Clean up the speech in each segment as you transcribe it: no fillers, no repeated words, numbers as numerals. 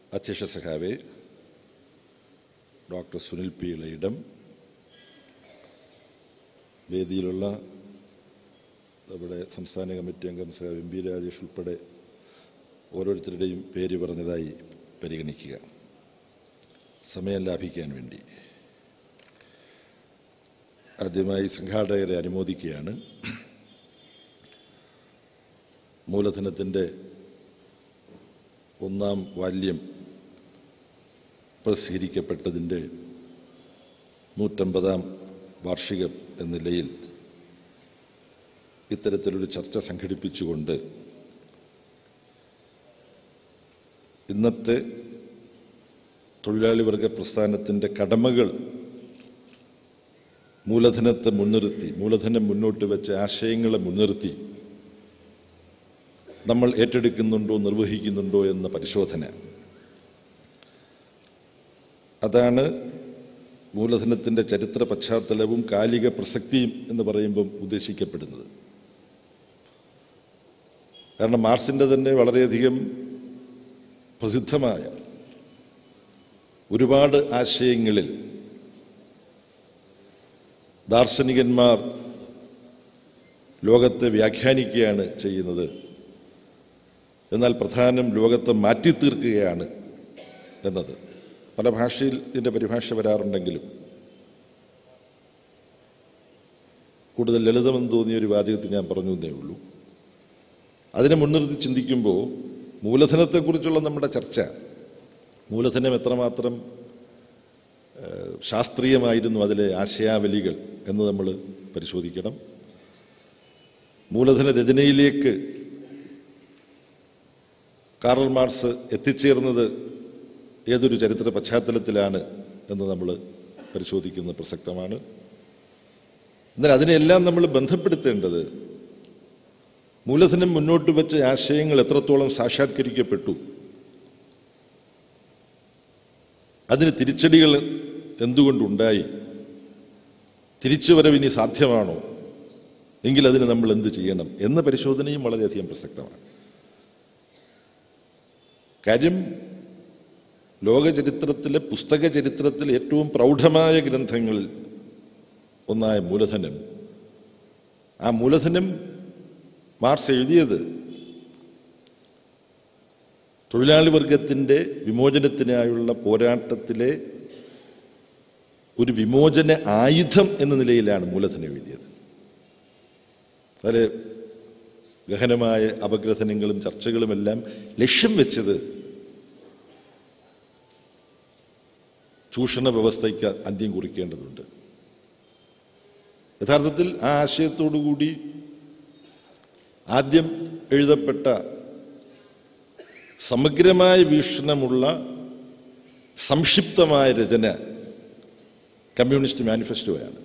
അധ്യക്ഷ സഖാവേ doctor Sunil P Elayidam, വേദിയിലുള്ള നമ്മുടെ സംസ്ഥാന കമ്മിറ്റി അംഗം സഖാവ് എം പി രാജേഷ് ഉൾപ്പെടെ ഓരോരുത്തരുടെയും പേര് പറഞ്ഞതായി പരിഗണിക്കുക. സമയം ലാഭിക്കാൻ വേണ്ടി ആദ്യമായി സംഘാടകരെ അനുമോദിക്കുകയാണ്. മൂലധനത്തിൻ്റെ 1-ാം വാല്യം പ്രസിദ്ധീകരിക്കപ്പെട്ടതിൻ്റെ 150-ാം വാർഷികം എന്ന നിലയിൽ ഇത്തരത്തിലൊരു ചർച്ച സംഘടിപ്പിച്ചുകൊണ്ട് ഇന്നത്തെ തൊഴിലാളി വർഗ പ്രസ്ഥാനത്തിൻ്റെ കടമകൾ മൂലധനത്തെ മുൻനിർത്തി, മൂലധനം മുന്നോട്ട് വെച്ച ആശയങ്ങളെ മുൻനിർത്തി നമ്മൾ ഏറ്റെടുക്കുന്നുണ്ടോ, നിർവഹിക്കുന്നുണ്ടോ എന്ന പരിശോധന. അതാണ് മൂലധനത്തിൻ്റെ ചരിത്ര പശ്ചാത്തലവും കാലിക പ്രസക്തിയും എന്ന് പറയുമ്പം ഉദ്ദേശിക്കപ്പെടുന്നത്. കാരണം മാർക്സിൻ്റെ തന്നെ വളരെയധികം പ്രസിദ്ധമായ ഒരുപാട് ആശയങ്ങളിൽ ദാർശനികന്മാർ ലോകത്തെ വ്യാഖ്യാനിക്കുകയാണ് ചെയ്യുന്നത്. എന്നാൽ പ്രധാനം ലോകത്തെ മാറ്റിത്തീർക്കുകയാണ് എന്നത്. പല ഭാഷയിൽ ഇതിൻ്റെ പരിഭാഷ വരാറുണ്ടെങ്കിലും കൂടുതൽ ലളിതമെന്ന് തോന്നിയൊരു വാചകത്തിൽ ഞാൻ പറഞ്ഞു എന്നേ ഉള്ളൂ. അതിനെ മുൻനിർത്തി ചിന്തിക്കുമ്പോൾ മൂലധനത്തെക്കുറിച്ചുള്ള നമ്മുടെ ചർച്ച, മൂലധനം എത്രമാത്രം ശാസ്ത്രീയമായിരുന്നു അതിലെ ആശയാവലികൾ എന്ന് നമ്മൾ പരിശോധിക്കണം. മൂലധന രചനയിലേക്ക് കാറൽ മാർക്സ് എത്തിച്ചേർന്നത് ഏതൊരു ചരിത്ര പശ്ചാത്തലത്തിലാണ് എന്ന് നമ്മൾ പരിശോധിക്കുന്നത് പ്രസക്തമാണ്. എന്നാൽ അതിനെല്ലാം നമ്മൾ ബന്ധപ്പെടുത്തേണ്ടത് മൂലധനം മുന്നോട്ട് വെച്ച ആശയങ്ങൾ എത്രത്തോളം സാക്ഷാത്കരിക്കപ്പെട്ടു, അതിന് തിരിച്ചടികൾ എന്തുകൊണ്ടുണ്ടായി, തിരിച്ചുവരവ് ഇനി സാധ്യമാണോ, എങ്കിൽ അതിന് നമ്മൾ എന്ത് ചെയ്യണം എന്ന പരിശോധനയും വളരെയധികം പ്രസക്തമാണ്. കാര്യം ലോക ചരിത്രത്തിലെ, പുസ്തക ചരിത്രത്തിലെ ഏറ്റവും പ്രൗഢമായ ഗ്രന്ഥങ്ങളിൽ ഒന്നായ മൂലധനം, ആ മൂലധനം മാർക്സ് എഴുതിയത് തൊഴിലാളി വർഗത്തിൻ്റെ വിമോചനത്തിനായുള്ള പോരാട്ടത്തിലെ ഒരു വിമോചന ആയുധം എന്ന നിലയിലാണ് മൂലധനം എഴുതിയത്. അതിൽ ഗഹനമായ അപഗ്രഥനങ്ങളും ചർച്ചകളുമെല്ലാം ലക്ഷ്യം വെച്ചത് ചൂഷണ വ്യവസ്ഥയ്ക്ക് അന്ത്യം കുറിക്കേണ്ടതുണ്ട്. യഥാർത്ഥത്തിൽ ആ ആശയത്തോടുകൂടി ആദ്യം എഴുതപ്പെട്ട സമഗ്രമായ വീക്ഷണമുള്ള സംക്ഷിപ്തമായ രചന കമ്മ്യൂണിസ്റ്റ് മാനിഫെസ്റ്റോയാണ്.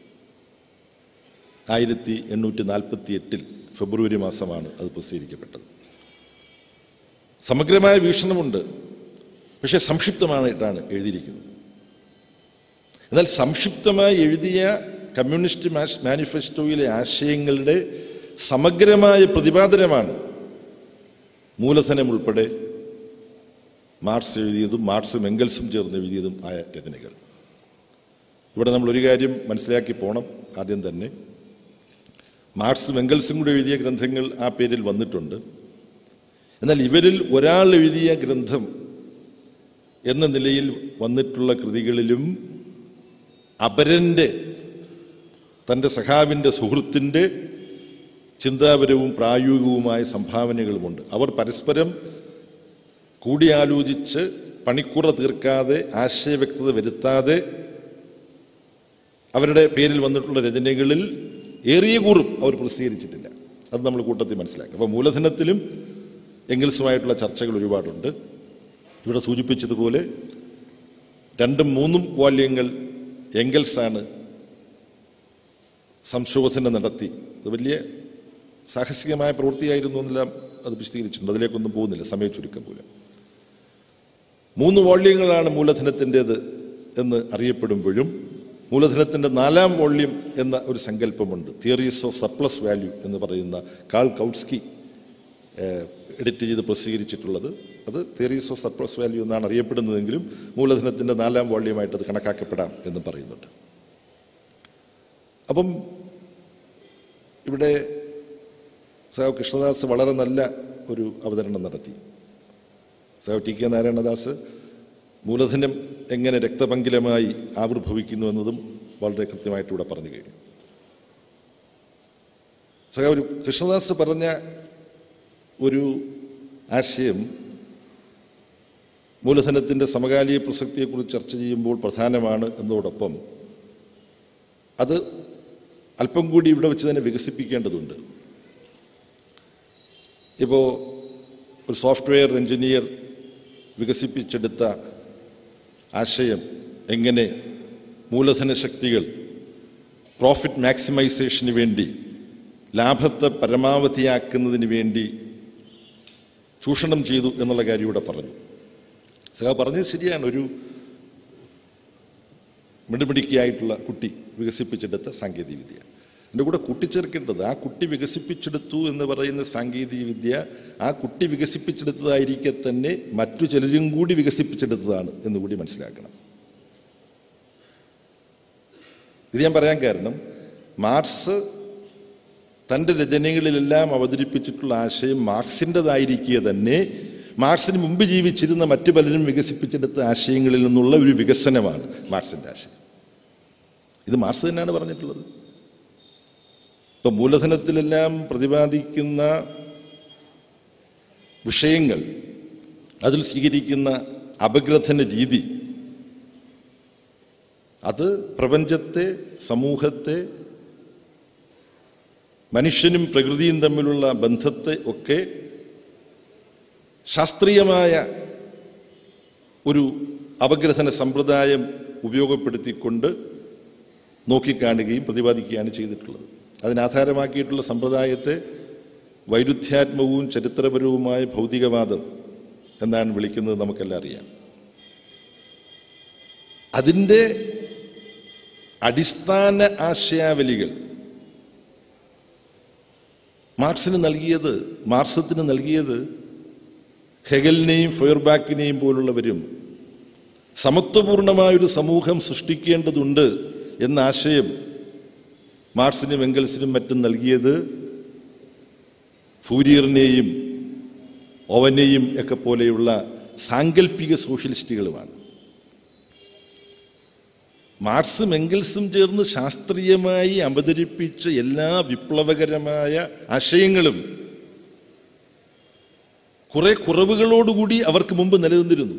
1848 ഫെബ്രുവരി മാസമാണ് അത് പ്രസിദ്ധീകരിക്കപ്പെട്ടത്. സമഗ്രമായ വീക്ഷണമുണ്ട്, പക്ഷെ സംക്ഷിപ്തമായിട്ടാണ് എഴുതിയിരിക്കുന്നത്. എന്നാൽ സംക്ഷിപ്തമായി എഴുതിയ കമ്മ്യൂണിസ്റ്റ് മാനിഫെസ്റ്റോയിലെ ആശയങ്ങളുടെ സമഗ്രമായ പ്രതിപാദനമാണ് മൂലധനം ഉൾപ്പെടെ മാർക്സ് എഴുതിയതും മാർക്സും എംഗൽസും ചേർന്ന് എഴുതിയതും ആയ രചനകൾ. ഇവിടെ നമ്മൾ ഒരു കാര്യം മനസ്സിലാക്കി പോണം. ആദ്യം തന്നെ മാർക്സും എംഗൽസും കൂടെ എഴുതിയ ഗ്രന്ഥങ്ങൾ ആ പേരിൽ വന്നിട്ടുണ്ട്. എന്നാൽ ഇവരിൽ ഒരാൾ എഴുതിയ ഗ്രന്ഥം എന്ന നിലയിൽ വന്നിട്ടുള്ള കൃതികളിലും അപരൻ്റെ, തൻ്റെ സഖാവിൻ്റെ, സുഹൃത്തിൻ്റെ ചിന്താപരവും പ്രായോഗികവുമായ സംഭാവനകളുമുണ്ട്. അവർ പരസ്പരം കൂടിയാലോചിച്ച് പണിക്കുറ തീർക്കാതെ, ആശയവ്യക്തത വരുത്താതെ അവരുടെ പേരിൽ വന്നിട്ടുള്ള രചനകളിൽ ഏറിയ കൂറും അവർ പ്രസിദ്ധീകരിച്ചിട്ടില്ല. അത് നമ്മൾ കൂട്ടത്തിൽ മനസ്സിലാക്കുക. അപ്പോൾ മൂലധനത്തിലും എംഗൽസുമായിട്ടുള്ള ചർച്ചകൾ ഒരുപാടുണ്ട്. ഇവിടെ സൂചിപ്പിച്ചതുപോലെ 2ഉം 3ഉം വാല്യങ്ങൾ എംഗൽസാണ് സംശോധന നടത്തി. അത് വലിയ സാഹസികമായ പ്രവൃത്തിയായിരുന്നു എന്നെല്ലാം അത് വിശദീകരിച്ചിട്ടുണ്ട്. അതിലേക്കൊന്നും പോകുന്നില്ല, സമയ ചുരുക്കം മൂലം. 3 വാല്യങ്ങളാണ് മൂലധനത്തിൻ്റേത് എന്ന് അറിയപ്പെടുമ്പോഴും മൂലധനത്തിൻ്റെ 4ാം വോള്യം എന്ന ഒരു സങ്കല്പമുണ്ട്. തിയറീസ് ഓഫ് സർപ്ലസ് വാല്യൂ എന്ന് പറയുന്ന കാൾ കൗട്സ്കി എഡിറ്റ് ചെയ്ത് പ്രസിദ്ധീകരിച്ചിട്ടുള്ളത്. അത് തിയറീസ് ഓഫ് സർപ്ലസ് വാല്യൂ എന്നാണ് അറിയപ്പെടുന്നതെങ്കിലും മൂലധനത്തിൻ്റെ 4ാം വോള്യമായിട്ട് അത് കണക്കാക്കപ്പെടാം എന്നും പറയുന്നുണ്ട്. അപ്പം ഇവിടെ സഖാവ് കൃഷ്ണദാസ് വളരെ നല്ല ഒരു അവതരണം നടത്തി. സഖാവ് ടി കെ നാരായണദാസ് മൂലധനം എങ്ങനെ രക്തപങ്കിലമായി ആവിർഭവിക്കുന്നു എന്നതും വളരെ കൃത്യമായിട്ട് ഇവിടെ പറഞ്ഞു കഴിഞ്ഞു. സഖാവ് കൃഷ്ണദാസ് പറഞ്ഞ ഒരു ആശയം മൂലധനത്തിൻ്റെ സമകാലിക പ്രസക്തിയെക്കുറിച്ച് ചർച്ച ചെയ്യുമ്പോൾ പ്രധാനമാണ് എന്നതോടൊപ്പം അത് അല്പം കൂടി ഇവിടെ വെച്ച് തന്നെ വികസിപ്പിക്കേണ്ടതുണ്ട്. ഇപ്പോൾ ഒരു സോഫ്റ്റ്വെയർ എഞ്ചിനീയർ വികസിപ്പിച്ചെടുത്ത ആശയം എങ്ങനെ മൂലധന ശക്തികൾ പ്രോഫിറ്റ് മാക്സിമൈസേഷന് വേണ്ടി, ലാഭത്തെ പരമാവധിയാക്കുന്നതിന് വേണ്ടി ചൂഷണം ചെയ്തു എന്നുള്ള കാര്യം ഇവിടെ പറഞ്ഞു. സഖാവ് പറഞ്ഞത് ശരിയാണ്. ഒരു മിടുമിടുക്കിയായിട്ടുള്ള കുട്ടി വികസിപ്പിച്ചെടുത്ത സാങ്കേതികവിദ്യ, എൻ്റെ കൂടെ കൂട്ടിച്ചേർക്കേണ്ടത് ആ കുട്ടി വികസിപ്പിച്ചെടുത്തു എന്ന് പറയുന്ന സാങ്കേതികവിദ്യ ആ കുട്ടി വികസിപ്പിച്ചെടുത്തതായിരിക്കെ തന്നെ മറ്റു ചിലരും കൂടി വികസിപ്പിച്ചെടുത്തതാണ് എന്നുകൂടി മനസ്സിലാക്കണം. ഇത് ഞാൻ പറയാൻ കാരണം, മാർക്സ് തൻ്റെ രചനകളിലെല്ലാം അവതരിപ്പിച്ചിട്ടുള്ള ആശയം മാർക്സിൻ്റെതായിരിക്കുക തന്നെ മാർക്സിന് മുമ്പ് ജീവിച്ചിരുന്ന മറ്റു പലരും വികസിപ്പിച്ചെടുത്ത ആശയങ്ങളിൽ നിന്നുള്ള ഒരു വികസനമാണ് മാർക്സിൻ്റെ ആശയം. ഇത് മാർക്സ് തന്നെയാണ് പറഞ്ഞിട്ടുള്ളത്. ഇപ്പം മൂലധനത്തിലെല്ലാം പ്രതിപാദിക്കുന്ന വിഷയങ്ങൾ, അതിൽ സ്വീകരിക്കുന്ന അപഗ്രഥന രീതി, അത് പ്രപഞ്ചത്തെ, സമൂഹത്തെ, മനുഷ്യനും പ്രകൃതിയും തമ്മിലുള്ള ബന്ധത്തെ ഒക്കെ ശാസ്ത്രീയമായ ഒരു അപഗ്രഥന സമ്പ്രദായം ഉപയോഗപ്പെടുത്തിക്കൊണ്ട് നോക്കിക്കാണുകയും പ്രതിപാദിക്കുകയാണ് ചെയ്തിട്ടുള്ളത്. അതിനാധാരമാക്കിയിട്ടുള്ള സമ്പ്രദായത്തെ വൈരുദ്ധ്യാത്മകവും ചരിത്രപരവുമായ ഭൗതികവാദം എന്നാണ് വിളിക്കുന്നത്, നമുക്കെല്ലാം അറിയാം. അതിൻ്റെ അടിസ്ഥാന ആശയാവലികൾ മാർക്സത്തിന് നൽകിയത് ഹെഗലിനെയും ഫെയർബാക്കിനെയും പോലുള്ളവരും സമത്വപൂർണമായൊരു സമൂഹം സൃഷ്ടിക്കേണ്ടതുണ്ട് എന്ന ആശയം മാർക്സിനും എംഗൽസിനും മറ്റും നൽകിയത് ഫൂരിയറിനെയും ഓവനെയും ഒക്കെ പോലെയുള്ള സാങ്കല്പിക സോഷ്യലിസ്റ്റുകളുമാണ്. മാർക്സും എംഗൽസും ചേർന്ന് ശാസ്ത്രീയമായി അവതരിപ്പിച്ച എല്ലാ വിപ്ലവകരമായ ആശയങ്ങളും കുറെ കുറവുകളോടുകൂടി അവർക്ക് മുമ്പ് നിലനിന്നിരുന്നു.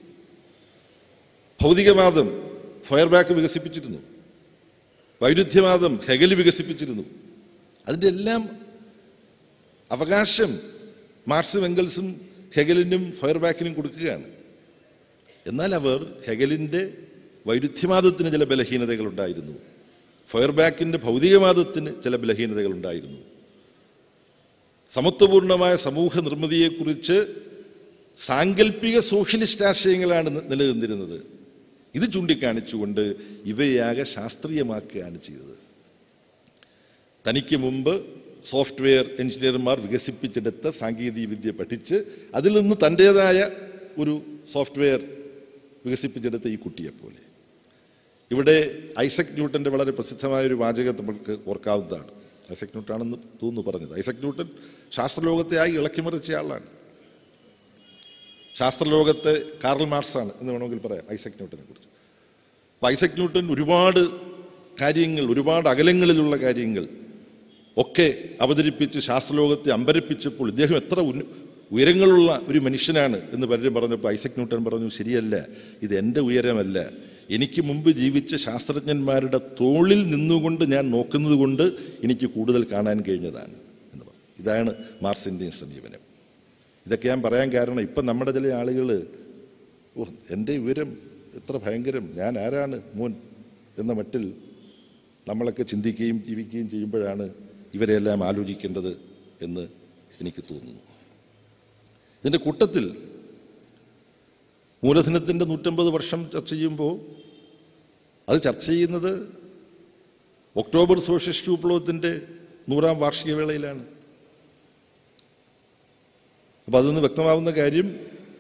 ഭൗതികവാദം ഫെയർബാക്ക് വികസിപ്പിച്ചിരുന്നു, വൈരുദ്ധ്യവാദം ഹെഗൽ വികസിപ്പിച്ചിരുന്നു. അതിൻ്റെ എല്ലാം അവകാശം മാർക്സും എംഗൽസും ഹെഗലിനും ഫെയർബാക്കിനും കൊടുക്കുകയാണ്. എന്നാൽ അവർ ഹെഗലിൻ്റെ വൈരുദ്ധ്യവാദത്തിന് ചില ബലഹീനതകളുണ്ടായിരുന്നു, ഫെയർബാക്കിൻ്റെ ഭൗതികവാദത്തിന് ചില ബലഹീനതകളുണ്ടായിരുന്നു. സമത്വപൂർണമായ സമൂഹ നിർമ്മിതിയെക്കുറിച്ച് സാങ്കല്പിക സോഷ്യലിസ്റ്റ് ആശയങ്ങളാണ് നിലനിന്നിരുന്നത്. ഇത് ചൂണ്ടിക്കാണിച്ചുകൊണ്ട് ഇവയാകെ ശാസ്ത്രീയമാക്കുകയാണ് ചെയ്തത്. തനിക്ക് മുമ്പ് സോഫ്റ്റ്വെയർ എഞ്ചിനീയർമാർ വികസിപ്പിച്ചെടുത്ത സാങ്കേതികവിദ്യ പഠിച്ച് അതിൽ നിന്ന് തൻ്റേതായ ഒരു സോഫ്റ്റ്വെയർ വികസിപ്പിച്ചെടുത്ത ഈ കുട്ടിയെപ്പോലെ. ഇവിടെ ഐസക് ന്യൂട്ടൻ്റെ വളരെ പ്രസിദ്ധമായൊരു വാചകം നമുക്ക് ഓർക്കാവുന്നതാണ്. ഐസക് ന്യൂട്ടനാണെന്ന് തോന്നുന്നു പറഞ്ഞത്. ഐസക് ന്യൂട്ടൻ ശാസ്ത്രലോകത്തെ ആയി ഇളക്കിമറിച്ച ആളാണ്. ശാസ്ത്രലോകത്തെ കാർൽ മാർക്സാണ് എന്ന് വേണമെങ്കിൽ പറയാം ഐസക് ന്യൂട്ടനെ കുറിച്ച്. അപ്പം ഐസക് ന്യൂട്ടൻ ഒരുപാട് കാര്യങ്ങൾ, ഒരുപാട് അകലങ്ങളിലുള്ള കാര്യങ്ങൾ ഒക്കെ അവതരിപ്പിച്ച് ശാസ്ത്രലോകത്തെ അമ്പരപ്പിച്ചപ്പോൾ ഇദ്ദേഹം എത്ര ഉയരങ്ങളുള്ള ഒരു മനുഷ്യനാണ് എന്ന് പലരും പറഞ്ഞപ്പോൾ ഐസക് ന്യൂട്ടൻ പറഞ്ഞു, ശരിയല്ല, ഇത് എൻ്റെ ഉയരമല്ല, എനിക്ക് മുമ്പ് ജീവിച്ച ശാസ്ത്രജ്ഞന്മാരുടെ തോളിൽ നിന്നുകൊണ്ട് ഞാൻ നോക്കുന്നത് കൊണ്ട് എനിക്ക് കൂടുതൽ കാണാൻ കഴിഞ്ഞതാണ് എന്ന് പറഞ്ഞു. ഇതാണ് മാർക്സിൻ്റെയും സമീപനം. ഇതൊക്കെ ഞാൻ പറയാൻ കാരണം, ഇപ്പം നമ്മുടെ ചില ആളുകൾ എൻ്റെ ഉയരം എത്ര ഭയങ്കരം, ഞാൻ ആരാണ് മോൻ എന്ന മട്ടിൽ നമ്മളൊക്കെ ചിന്തിക്കുകയും ജീവിക്കുകയും ചെയ്യുമ്പോഴാണ് ഇവരെല്ലാം ആലോചിക്കേണ്ടത് എന്ന് എനിക്ക് തോന്നുന്നു. ഇതിൻ്റെ കൂട്ടത്തിൽ മൂലധനത്തിൻ്റെ 150 വർഷം ചർച്ച ചെയ്യുമ്പോൾ അത് ചർച്ച ചെയ്യുന്നത് ഒക്ടോബർ സോഷ്യലിസ്റ്റ് വിപ്ലവത്തിൻ്റെ 100ാം വാർഷിക വേളയിലാണ്. അപ്പോൾ അതിൽ നിന്ന് വ്യക്തമാവുന്ന കാര്യം,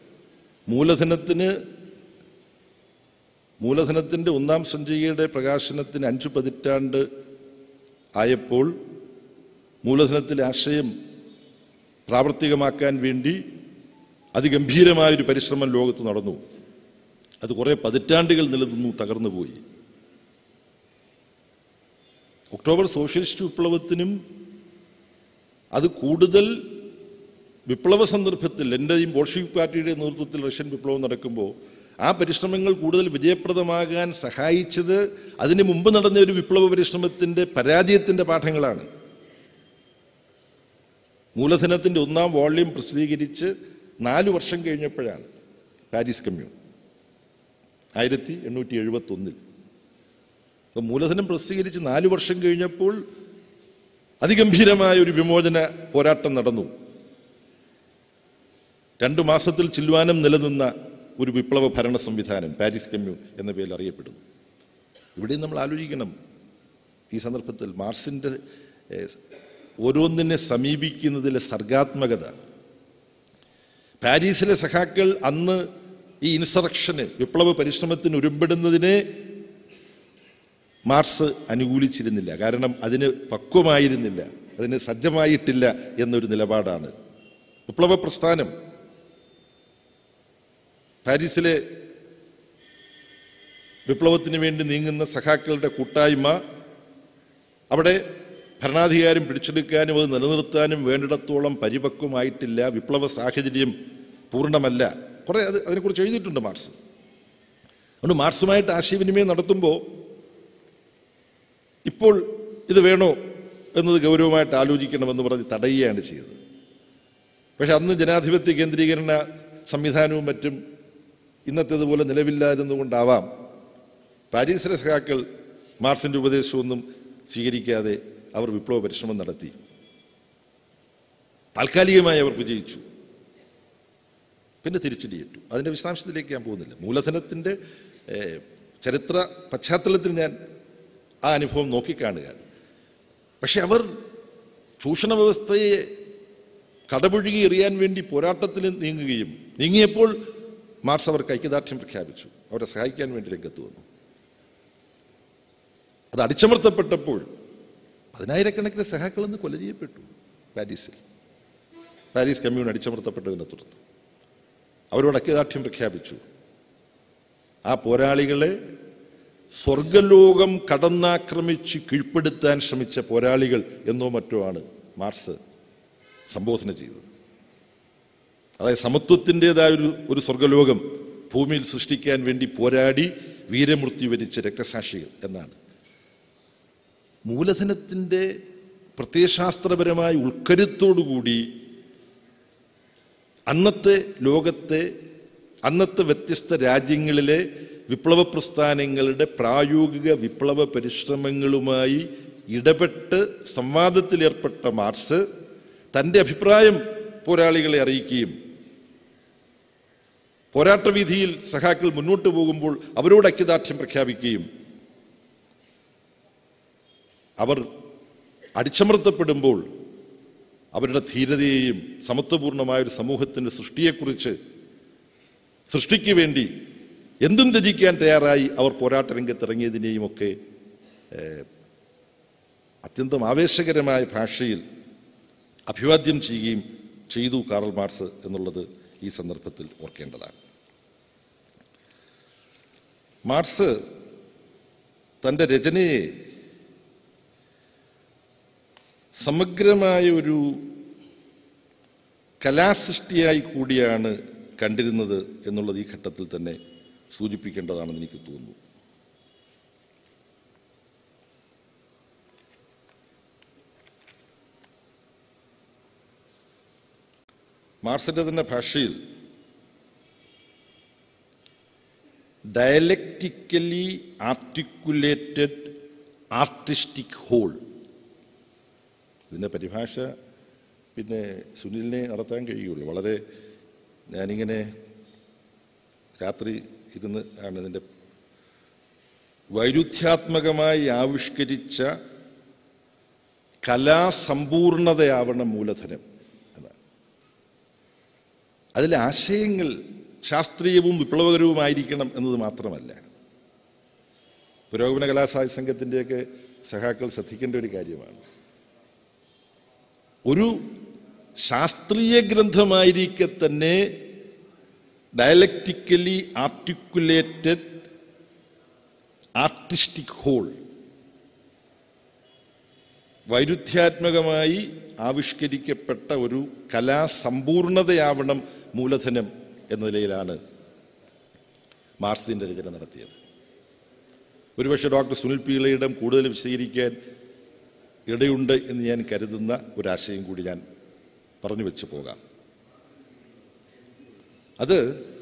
മൂലധനത്തിൻ്റെ ഒന്നാം സഞ്ചികയുടെ പ്രകാശനത്തിന് 5 പതിറ്റാണ്ട് ആയപ്പോൾ മൂലധനത്തിലെ ആശയം പ്രാവർത്തികമാക്കാൻ വേണ്ടി അതിഗംഭീരമായൊരു പരിശ്രമം ലോകത്ത് നടന്നു. അത് കുറേ പതിറ്റാണ്ടുകൾ നിലനിന്നു, തകർന്നുപോയി. ഒക്ടോബർ സോഷ്യലിസ്റ്റ് വിപ്ലവത്തിനും അത് കൂടുതൽ വിപ്ലവ സന്ദർഭത്തിൽ എൻ്റെയും ബോൾഷെവിക് പാർട്ടിയുടെ നേതൃത്വത്തിൽ റഷ്യൻ വിപ്ലവം നടക്കുമ്പോൾ ആ പരിശ്രമങ്ങൾ കൂടുതൽ വിജയപ്രദമാകാൻ സഹായിച്ചത് അതിന് മുമ്പ് നടന്ന ഒരു വിപ്ലവ പരിശ്രമത്തിൻ്റെ പരാജയത്തിൻ്റെ പാഠങ്ങളാണ്. മൂലധനത്തിൻ്റെ 1ാം വോള്യം പ്രസിദ്ധീകരിച്ച് 4 വർഷം കഴിഞ്ഞപ്പോഴാണ് പാരീസ് കമ്മ്യൂൺ 1871. അപ്പോൾ മൂലധനം പ്രസിദ്ധീകരിച്ച് 4 വർഷം കഴിഞ്ഞപ്പോൾ അതിഗംഭീരമായ ഒരു വിമോചന പോരാട്ടം നടന്നു. 2 മാസത്തിൽ ചില്വാനം നിലനിന്ന ഒരു വിപ്ലവ ഭരണ സംവിധാനം പാരീസ് കമ്മ്യൂൺ എന്ന പേരിൽ അറിയപ്പെടുന്നു. ഇവിടെയും നമ്മൾ ആലോചിക്കണം, ഈ സന്ദർഭത്തിൽ മാർക്സിൻ്റെ ഓരോന്നിനെ സമീപിക്കുന്നതിലെ സർഗാത്മകത. പാരീസിലെ സഖാക്കൾ അന്ന് ഈ ഇൻസറക്ഷന്, വിപ്ലവ പരിശ്രമത്തിന് ഉരുമ്പെടുന്നതിനെ മാർക്സ് അനുകൂലിച്ചിരുന്നില്ല. കാരണം അതിന് പക്വമായിരുന്നില്ല, അതിന് സജ്ജമായിട്ടില്ല എന്നൊരു നിലപാടാണ്. വിപ്ലവ പ്രസ്ഥാനം, പാരീസിലെ വിപ്ലവത്തിന് വേണ്ടി നീങ്ങുന്ന സഖാക്കളുടെ കൂട്ടായ്മ, അവിടെ ഭരണാധികാരം പിടിച്ചെടുക്കാനും അത് നിലനിർത്താനും വേണ്ടിടത്തോളം പരിപക്വമായിട്ടില്ല, വിപ്ലവ സാഹചര്യം പൂർണ്ണമല്ല. കുറേ അതിനെക്കുറിച്ച് എഴുതിയിട്ടുണ്ട് മാർക്സ്. അതുകൊണ്ട് മാർക്സുമായിട്ട് ആശയവിനിമയം നടത്തുമ്പോൾ ഇപ്പോൾ ഇത് വേണോ എന്നത് ഗൗരവമായിട്ട് ആലോചിക്കണമെന്ന് പറഞ്ഞ് തടയുകയാണ് ചെയ്തത്. പക്ഷെ അന്ന് ജനാധിപത്യ കേന്ദ്രീകരണ സംവിധാനവും മറ്റും ഇന്നത്തേതുപോലെ നിലവില്ലായിരുന്നുകൊണ്ടാവാം പാരീസിലെ സഖാക്കൾ മാർക്സിൻ്റെ ഉപദേശമൊന്നും സ്വീകരിക്കാതെ അവർ വിപ്ലവ പരിശ്രമം നടത്തി. താൽക്കാലികമായി അവർ വിജയിച്ചു, പിന്നെ തിരിച്ചടിയേറ്റു. അതിൻ്റെ വിശദാംശത്തിലേക്ക് ഞാൻ പോകുന്നില്ല. മൂലധനത്തിൻ്റെ ചരിത്ര പശ്ചാത്തലത്തിൽ ഞാൻ ആ അനുഭവം നോക്കിക്കാണുകയാണ്. പക്ഷെ അവർ ചൂഷണ വ്യവസ്ഥയെ കടപുഴുകി എറിയാൻ വേണ്ടി പോരാട്ടത്തിൽ നീങ്ങിയപ്പോൾ മാർക്സ് അവർക്ക് ഐക്യദാർഢ്യം പ്രഖ്യാപിച്ചു, അവരെ സഹായിക്കാൻ വേണ്ടി രംഗത്ത് വന്നു. അത് അടിച്ചമർത്തപ്പെട്ടപ്പോൾ 10,000-കണക്കിന് സഹാക്കൾ നിന്ന് കൊല ചെയ്യപ്പെട്ടു പാരീസിൽ. പാരീസ് കമ്മ്യൂൺ അടിച്ചമർത്തപ്പെട്ടതിനെ തുടർന്ന് അവരോട് ഐക്യദാർഢ്യം പ്രഖ്യാപിച്ചു. ആ പോരാളികളെ സ്വർഗലോകം കടന്നാക്രമിച്ച് കീഴ്പ്പെടുത്താൻ ശ്രമിച്ച പോരാളികൾ എന്നോ മറ്റോ ആണ് മാർക്സ് സംബോധന ചെയ്തത്. അതായത് സമത്വത്തിൻ്റെതായ ഒരു സ്വർഗലോകം ഭൂമിയിൽ സൃഷ്ടിക്കാൻ വേണ്ടി പോരാടി വീരമൃത്യു വരിച്ച രക്തസാക്ഷികൾ എന്നാണ്. മൂലധനത്തിൻ്റെ പ്രത്യയശാസ്ത്രപരമായ ഉൾക്കരുത്തോടുകൂടി അന്നത്തെ ലോകത്തെ, അന്നത്തെ വ്യത്യസ്ത രാജ്യങ്ങളിലെ വിപ്ലവ പ്രസ്ഥാനങ്ങളുടെ പ്രായോഗിക വിപ്ലവ പരിശ്രമങ്ങളുമായി ഇടപെട്ട് സംവാദത്തിലേർപ്പെട്ട മാർക്സ് തൻ്റെ അഭിപ്രായം പോരാളികളെ അറിയിക്കുകയും പോരാട്ടവീഥിയിൽ സഖാക്കൾ മുന്നോട്ട് പോകുമ്പോൾ അവരോട് ഐക്യദാർഢ്യം പ്രഖ്യാപിക്കുകയും അവർ അടിച്ചമർത്തപ്പെടുമ്പോൾ അവരുടെ ധീരതയെയും സമത്വപൂർണമായൊരു സമൂഹത്തിൻ്റെ സൃഷ്ടിക്ക് വേണ്ടി എന്തും ത്യജിക്കാൻ തയ്യാറായി അവർ പോരാട്ട രംഗത്തിറങ്ങിയതിനെയും ഒക്കെ അത്യന്തം ആവേശകരമായ ഭാഷയിൽ അഭിവാദ്യം ചെയ്യുകയും ചെയ്തു കാറൽ മാർക്സ് എന്നുള്ളത് ഈ സന്ദർഭത്തിൽ ഓർക്കേണ്ടതാണ്. മാർക്സ് തൻ്റെ രചനയെ സമഗ്രമായ ഒരു കലാസൃഷ്ടിയായി കൂടിയാണ് കണ്ടിരുന്നത് എന്നുള്ളത് ഈ ഘട്ടത്തിൽ തന്നെ സൂചിപ്പിക്കേണ്ടതാണെന്ന് എനിക്ക് തോന്നുന്നു. മാർക്സിൻ്റെ തന്നെ ഭാഷയിൽ ഡയലക്റ്റിക്കലി ആർട്ടിക്കുലേറ്റഡ് ആർട്ടിസ്റ്റിക് ഹോൾ, ഇതിൻ്റെ പരിഭാഷ പിന്നെ സുനിലിനെ നടത്താൻ കഴിയുള്ളൂ. വളരെ ഞാനിങ്ങനെ രാത്രി ഇരുന്ന് ആണ് ഇതിൻ്റെ വൈരുദ്ധ്യാത്മകമായി ആവിഷ്കരിച്ച കലാസമ്പൂർണതയാവണം മൂലധനം എന്നാണ്. അതിലെ ആശയങ്ങൾ ശാസ്ത്രീയവും വിപ്ലവകരവുമായിരിക്കണം എന്നത് മാത്രമല്ല, പുരോഗമന കലാസാഹിത്യ സംഘത്തിൻ്റെയൊക്കെ സഖാക്കൾ ശ്രദ്ധിക്കേണ്ട ഒരു കാര്യമാണ്, ഒരു ശാസ്ത്രീയ ഗ്രന്ഥമായിരിക്കെ തന്നെ ഡയലക്റ്റിക്കലി ആർട്ടിക്കുലേറ്റഡ് ആർട്ടിസ്റ്റിക് ഹോൾ, വൈരുദ്ധ്യാത്മകമായി ആവിഷ്കരിക്കപ്പെട്ട ഒരു കലാസമ്പൂർണതയാവണം മൂലധനം എന്ന നിലയിലാണ് മാർക്സിൻ്റെ രചന നടത്തിയത്. ഒരുപക്ഷെ ഡോക്ടർ സുനിൽ പീളയുടെ കൂടുതൽ വിശദീകരിക്കാൻ ഇടയുണ്ട് എന്ന് ഞാൻ കരുതുന്ന ഒരാശയം കൂടി ഞാൻ പറഞ്ഞു വെച്ചു പോകാം. അത്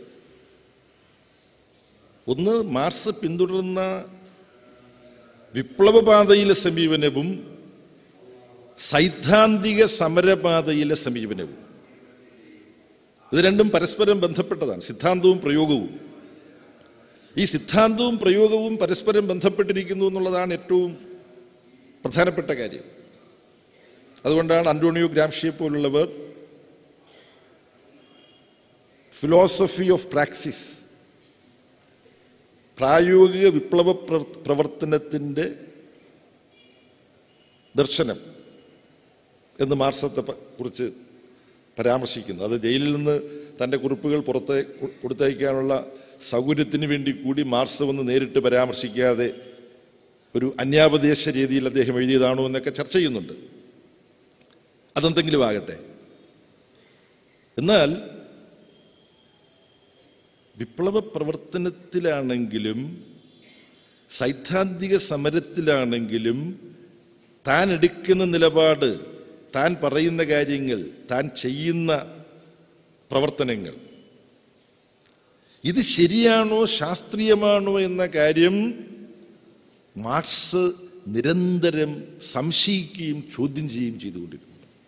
ഒന്ന്, മാർക്സ് പിന്തുടർന്ന വിപ്ലവപാതയിലെ സമീപനവും സൈദ്ധാന്തിക സമരപാതയിലെ സമീപനവും, ഇത് രണ്ടും പരസ്പരം ബന്ധപ്പെട്ടതാണ്. സിദ്ധാന്തവും പ്രയോഗവും, ഈ സിദ്ധാന്തവും പ്രയോഗവും പരസ്പരം ബന്ധപ്പെട്ടിരിക്കുന്നു എന്നുള്ളതാണ് ഏറ്റവും പ്രധാനപ്പെട്ട കാര്യം. അതുകൊണ്ടാണ് അന്റോണിയോ ഗ്രാംഷിയെ പോലുള്ളവർ ഫിലോസഫി ഓഫ് പ്രാക്സിസ്, പ്രായോഗിക വിപ്ലവ പ്രവർത്തനത്തിൻ്റെ ദർശനം എന്ന് മാർക്സത്തെ കുറിച്ച് പരാമർശിക്കുന്നു. അത് ജയിലിൽ നിന്ന് തൻ്റെ കുറിപ്പുകൾ കൊടുത്തയക്കാനുള്ള സൗകര്യത്തിന് വേണ്ടി കൂടി മാർക്സ് ഒന്ന് നേരിട്ട് പരാമർശിക്കാതെ ഒരു അന്യാപദേശ രീതിയിൽ അദ്ദേഹം എഴുതിയതാണോ എന്നൊക്കെ ചർച്ച ചെയ്യുന്നുണ്ട്. അതെന്തെങ്കിലും ആകട്ടെ. എന്നാൽ വിപ്ലവ പ്രവർത്തനത്തിലാണെങ്കിലും സൈദ്ധാന്തിക സമരത്തിലാണെങ്കിലും താൻ എടുക്കുന്ന നിലപാട്, താൻ പറയുന്ന കാര്യങ്ങൾ, താൻ ചെയ്യുന്ന പ്രവർത്തനങ്ങൾ, ഇത് ശരിയാണോ ശാസ്ത്രീയമാണോ എന്ന കാര്യം മാർക്സ് നിരന്തരം സംശയിക്കുകയും ചോദ്യം ചെയ്യുകയും ചെയ്തുകൊണ്ടിരുന്നു.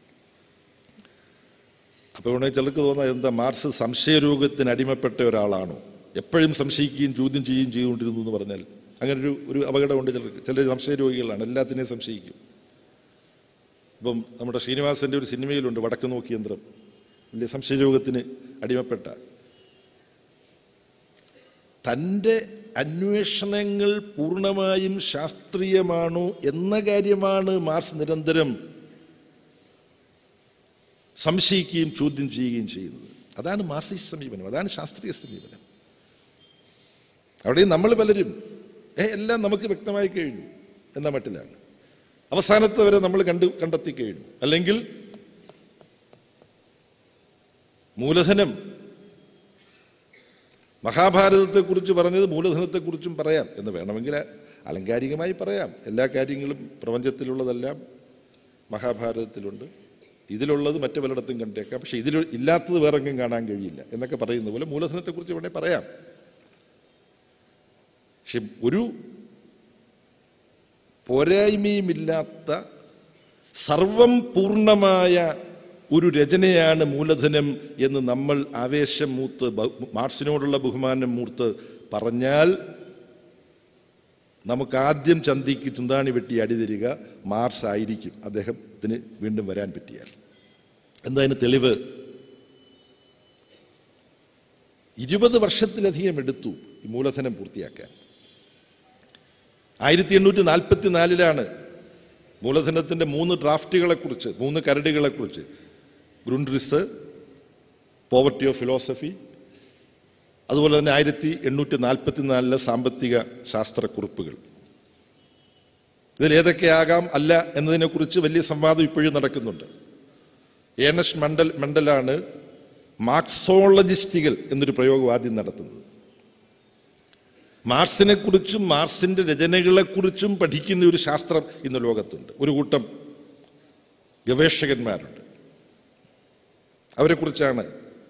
അപ്പോൾ ഉടനെ ചിലർക്ക് തോന്നാം, എന്താ മാർക്സ് സംശയരോഗത്തിന് അടിമപ്പെട്ട ഒരാളാണോ, എപ്പോഴും സംശയിക്കുകയും ചോദ്യം ചെയ്യുകയും ചെയ്തുകൊണ്ടിരുന്നു എന്ന് പറഞ്ഞാൽ അങ്ങനെ ഒരു അപകടമുണ്ട്. ചില സംശയരോഗികളാണ്, എല്ലാത്തിനെയും സംശയിക്കും. ഇപ്പം നമ്മുടെ ശ്രീനിവാസൻ്റെ ഒരു സിനിമയിലുണ്ട്, വടക്ക് നോക്കി യന്ത്രം, വലിയ സംശയരോഗത്തിന് അടിമപ്പെട്ട. തൻ്റെ അന്വേഷണങ്ങൾ പൂർണ്ണമായും ശാസ്ത്രീയമാണോ എന്ന കാര്യമാണ് മാർക്സ് നിരന്തരം സംശയിക്കുകയും ചോദ്യം ചെയ്യുകയും ചെയ്യുന്നത്. അതാണ് മാർക്സിസ്റ്റ് സമീപനം, അതാണ് ശാസ്ത്രീയ സമീപനം. അവിടെ നമ്മൾ പലരും എല്ലാം നമുക്ക് വ്യക്തമായി കഴിഞ്ഞു എന്ന മട്ടിലാണ്, അവസാനത്തെ വരെ നമ്മൾ കണ്ടെത്തി കഴിഞ്ഞു. അല്ലെങ്കിൽ മൂലധനം, മഹാഭാരതത്തെക്കുറിച്ച് പറഞ്ഞത് മൂലധനത്തെക്കുറിച്ചും പറയാം എന്ന് വേണമെങ്കിൽ അലങ്കാരികമായി പറയാം. എല്ലാ കാര്യങ്ങളും പ്രപഞ്ചത്തിലുള്ളതെല്ലാം മഹാഭാരതത്തിലുണ്ട്, ഇതിലുള്ളത് മറ്റു പലയിടത്തും കണ്ടേക്കാം, പക്ഷെ ഇതിൽ ഇല്ലാത്തത് വേറെങ്ങും കാണാൻ കഴിയില്ല എന്നൊക്കെ പറയുന്ന പോലെ മൂലധനത്തെക്കുറിച്ച് വേണേൽ പറയാം. പക്ഷെ ഒരു പോരായ്മയുമില്ലാത്ത സർവം പൂർണ്ണമായ ഒരു രചനയാണ് മൂലധനം എന്ന് നമ്മൾ ആവേശം മൂത്ത്, മാർക്സിനോടുള്ള ബഹുമാനം മൂർത്ത് പറഞ്ഞാൽ നമുക്ക് ആദ്യം ചന്തിക്ക് ചുന്താണി വെട്ടി അടിതരിക മാർക്സ് ആയിരിക്കും, അദ്ദേഹത്തിന് വീണ്ടും വരാൻ പറ്റിയാൽ. എന്തായാലും തെളിവ്, 20 വർഷത്തിലധികം എടുത്തു ഈ മൂലധനം പൂർത്തിയാക്കാൻ. 1844 മൂലധനത്തിൻ്റെ 3 ഡ്രാഫ്റ്റുകളെക്കുറിച്ച്, 3 കരടുകളെക്കുറിച്ച്, ഗ്രൂൺറിസ്, പോവർട്ടി ഓഫ് ഫിലോസഫി, അതുപോലെ തന്നെ 1844 സാമ്പത്തിക ശാസ്ത്രക്കുറിപ്പുകൾ. ഇതിലേതൊക്കെയാകാം അല്ല എന്നതിനെക്കുറിച്ച് വലിയ സംവാദം ഇപ്പോഴും നടക്കുന്നുണ്ട്. ഏണസ്റ്റ് മെൻഡലാണ് മാർക്സോളജിസ്റ്റുകൾ എന്നൊരു പ്രയോഗം ആദ്യം നടത്തുന്നത്. മാർക്സിനെ കുറിച്ചും മാർക്സിന്റെ രചനകളെക്കുറിച്ചും പഠിക്കുന്ന ഒരു ശാസ്ത്രം ഇന്ന് ലോകത്തുണ്ട്. ഒരു കൂട്ടം ഗവേഷകന്മാരുണ്ട്. അവരെക്കുറിച്ചാണ്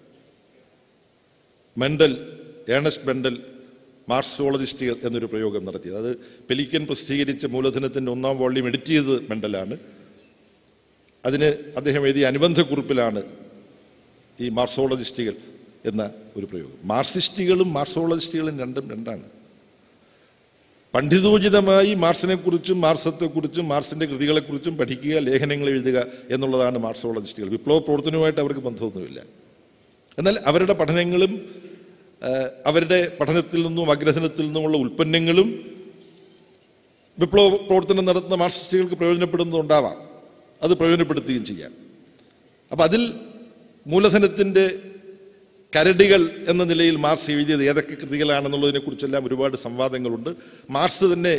ഏണസ്റ്റ് മെൻഡൽ മാർക്സോളജിസ്റ്റുകൾ എന്നൊരു പ്രയോഗം നടത്തിയത്. അത് പെലിക്കൻ പ്രസിദ്ധീകരിച്ച മൂലധനത്തിൻ്റെ 1ാം വോള്യം എഡിറ്റ് ചെയ്തത് മെൻഡലാണ്. അതിന് അദ്ദേഹം എഴുതിയ അനുബന്ധക്കുറിപ്പിലാണ് ഈ മാർക്സോളജിസ്റ്റുകൾ എന്ന ഒരു പ്രയോഗം. മാർക്സിസ്റ്റുകളും മാർക്സോളജിസ്റ്റുകളും രണ്ടാണ്. പണ്ഡിതോചിതമായി മാർക്സിനെക്കുറിച്ചും മാർക്സത്തെക്കുറിച്ചും മാർക്സിൻ്റെ കൃതികളെക്കുറിച്ചും പഠിക്കുക, ലേഖനങ്ങൾ എഴുതുക എന്നുള്ളതാണ് മാർക്സോളജിസ്റ്റുകൾ. വിപ്ലവ പ്രവർത്തനവുമായിട്ട് അവർക്ക് ബന്ധമൊന്നുമില്ല. എന്നാൽ അവരുടെ പഠനങ്ങളും അവരുടെ പഠനത്തിൽ നിന്നും അഗ്രഥനത്തിൽ നിന്നുമുള്ള ഉൽപ്പന്നങ്ങളും വിപ്ലവ പ്രവർത്തനം നടത്തുന്ന മാർക്സിസ്റ്റുകൾക്ക് പ്രയോജനപ്പെടുന്നതുണ്ടാവാം, അത് പ്രയോജനപ്പെടുത്തുകയും ചെയ്യാം. അപ്പം അതിൽ മൂലധനത്തിൻ്റെ കരടുകൾ എന്ന നിലയിൽ മാർക്സ് എഴുതിയത് ഏതൊക്കെ കൃതികളാണെന്നുള്ളതിനെക്കുറിച്ചെല്ലാം ഒരുപാട് സംവാദങ്ങളുണ്ട്. മാർക്സ് തന്നെ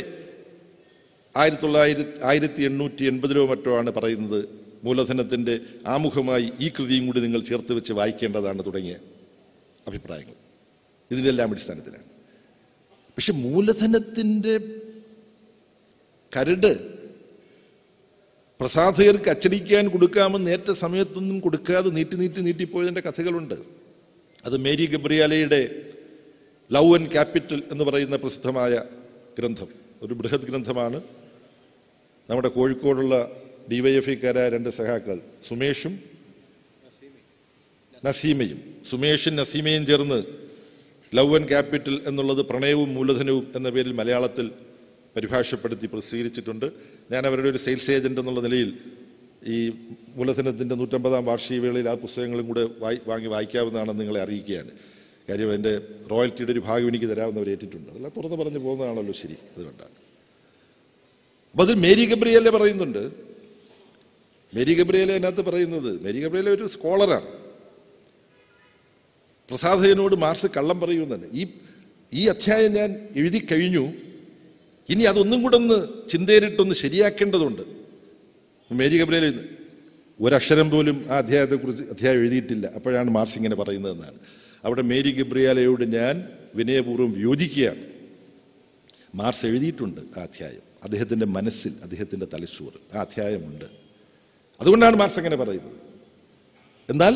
1880 മറ്റോ ആണ് പറയുന്നത്, മൂലധനത്തിൻ്റെ ആമുഖമായി ഈ കൃതിയും കൂടി നിങ്ങൾ ചേർത്ത് വെച്ച് വായിക്കേണ്ടതാണ് തുടങ്ങിയ അഭിപ്രായങ്ങൾ ഇതിൻ്റെ എല്ലാം അടിസ്ഥാനത്തിലാണ്. പക്ഷെ മൂലധനത്തിൻ്റെ കരട് പ്രസാധകർക്ക് അച്ചടിക്കാൻ കൊടുക്കാമെന്ന് ഏറ്റ സമയത്തൊന്നും കൊടുക്കാതെ നീട്ടിപ്പോയതിൻ്റെ കഥകളുണ്ട്. അത് മേരി ഗബ്രിയാലയുടെ ലവ് ആൻഡ് ക്യാപിറ്റൽ എന്ന് പറയുന്ന പ്രസിദ്ധമായ ഗ്രന്ഥം, ഒരു ബൃഹത് ഗ്രന്ഥമാണ്. നമ്മുടെ കോഴിക്കോടുള്ള DYFIക്കാരായ 2 സഖാക്കൾ സുമേഷും നസീമയും ചേർന്ന് ലവ് ആൻഡ് ക്യാപിറ്റൽ എന്നുള്ളത് പ്രണയവും മൂലധനവും എന്ന പേരിൽ മലയാളത്തിൽ പരിഭാഷപ്പെടുത്തി പ്രസിദ്ധീകരിച്ചിട്ടുണ്ട്. ഞാൻ അവരുടെ ഒരു സെയിൽസ് ഏജന്റ് എന്നുള്ള നിലയിൽ ഈ മൂലധനത്തിൻ്റെ 150-ാം വാർഷിക വേളയിൽ ആ പുസ്തകങ്ങളും കൂടെ വാങ്ങി വായിക്കാവുന്നതാണെന്ന് നിങ്ങളെ അറിയിക്കുകയാണ്. കാര്യം എൻ്റെ റോയൽറ്റിയുടെ ഒരു ഭാഗം എനിക്ക് തരാവുന്നവർ ഏറ്റിട്ടുണ്ട്. അതെല്ലാം തുറന്ന് പറഞ്ഞു പോകുന്നതാണല്ലോ ശരി. അതുകൊണ്ടാണ്. അപ്പം അത് മേരി ഗബ്രിയേല പറയുന്നുണ്ട്. മേരി ഗബ്രിയേല അതിനകത്ത് പറയുന്നത്, മേരി ഗബ്രിയേല ഒരു സ്കോളറാണ്. പ്രസാധകനോട് മാർക്സ് കള്ളം പറയുമെന്നല്ല. ഈ അധ്യായം ഞാൻ എഴുതി കഴിഞ്ഞു, ഇനി അതൊന്നും കൂടെ ഒന്ന് ചിന്തയിലിട്ടൊന്ന് ശരിയാക്കേണ്ടതുണ്ട്. മേരി ഗബ്രിയേല ഒരക്ഷരം പോലും ആ അധ്യായം എഴുതിയിട്ടില്ല. അപ്പോഴാണ് മാർക്സ് ഇങ്ങനെ പറയുന്നതെന്നാണ്. അവിടെ മേരി ഗബ്രിയേലയോട് ഞാൻ വിനയപൂർവ്വം വിയോജിക്കുകയാണ്. മാർക്സ് എഴുതിയിട്ടുണ്ട് ആ അധ്യായം, അദ്ദേഹത്തിൻ്റെ മനസ്സിൽ, അദ്ദേഹത്തിൻ്റെ തലച്ചോറ് ആ അധ്യായമുണ്ട്. അതുകൊണ്ടാണ് മാർക്സ് അങ്ങനെ പറയുന്നത്. എന്നാൽ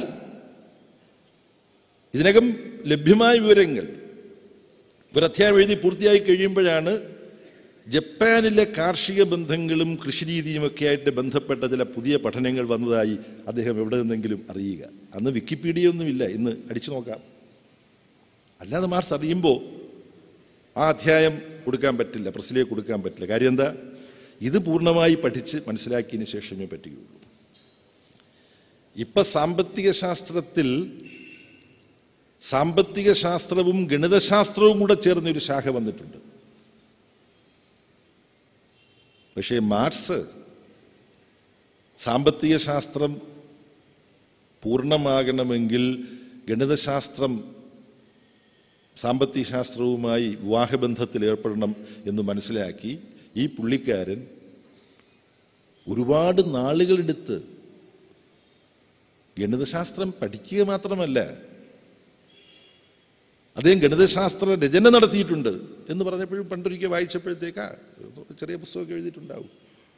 ഇതിനകം ലഭ്യമായ വിവരങ്ങൾ ഒരധ്യായം എഴുതി പൂർത്തിയായി കഴിയുമ്പോഴാണ് ജപ്പാനിലെ കാർഷിക ബന്ധങ്ങളും കൃഷിരീതിയുമൊക്കെ ആയിട്ട് ബന്ധപ്പെട്ട ചില പുതിയ പഠനങ്ങൾ വന്നതായി അദ്ദേഹം എവിടെ നിന്നെങ്കിലും അറിയുക. അന്ന് വിക്കിപീഡിയ ഒന്നുമില്ല, ഇന്ന് അടിച്ചു നോക്കാം. അല്ലാതെ മാർക്സ് അറിയുമ്പോൾ ആ അധ്യായം കൊടുക്കാൻ പറ്റില്ല, പ്രസിലേക്ക് കൊടുക്കാൻ പറ്റില്ല. കാര്യം എന്താ? ഇത് പൂർണ്ണമായി പഠിച്ച് മനസ്സിലാക്കിയതിന് ശേഷമേ പറ്റുകയുള്ളൂ. ഇപ്പം സാമ്പത്തിക ശാസ്ത്രവും ഗണിതശാസ്ത്രവും കൂടെ ചേർന്നൊരു ശാഖ വന്നിട്ടുണ്ട്. പക്ഷേ മാർക്സ് സാമ്പത്തിക ശാസ്ത്രം പൂർണ്ണമാകണമെങ്കിൽ ഗണിതശാസ്ത്രം സാമ്പത്തിക ശാസ്ത്രവുമായി വിവാഹബന്ധത്തിൽ ഏർപ്പെടണം എന്ന് മനസ്സിലാക്കി ഈ പുള്ളിക്കാരൻ ഒരുപാട് നാളുകളെടുത്ത് ഗണിതശാസ്ത്രം പഠിക്കുക മാത്രമല്ല, അദ്ദേഹം ഗണിതശാസ്ത്ര രചന നടത്തിയിട്ടുണ്ട് എന്ന് പറഞ്ഞപ്പോഴും പണ്ടൊരിക്കൽ വായിച്ചപ്പോഴത്തേക്കാ ചെറിയ പുസ്തകമൊക്കെ എഴുതിയിട്ടുണ്ടാവും.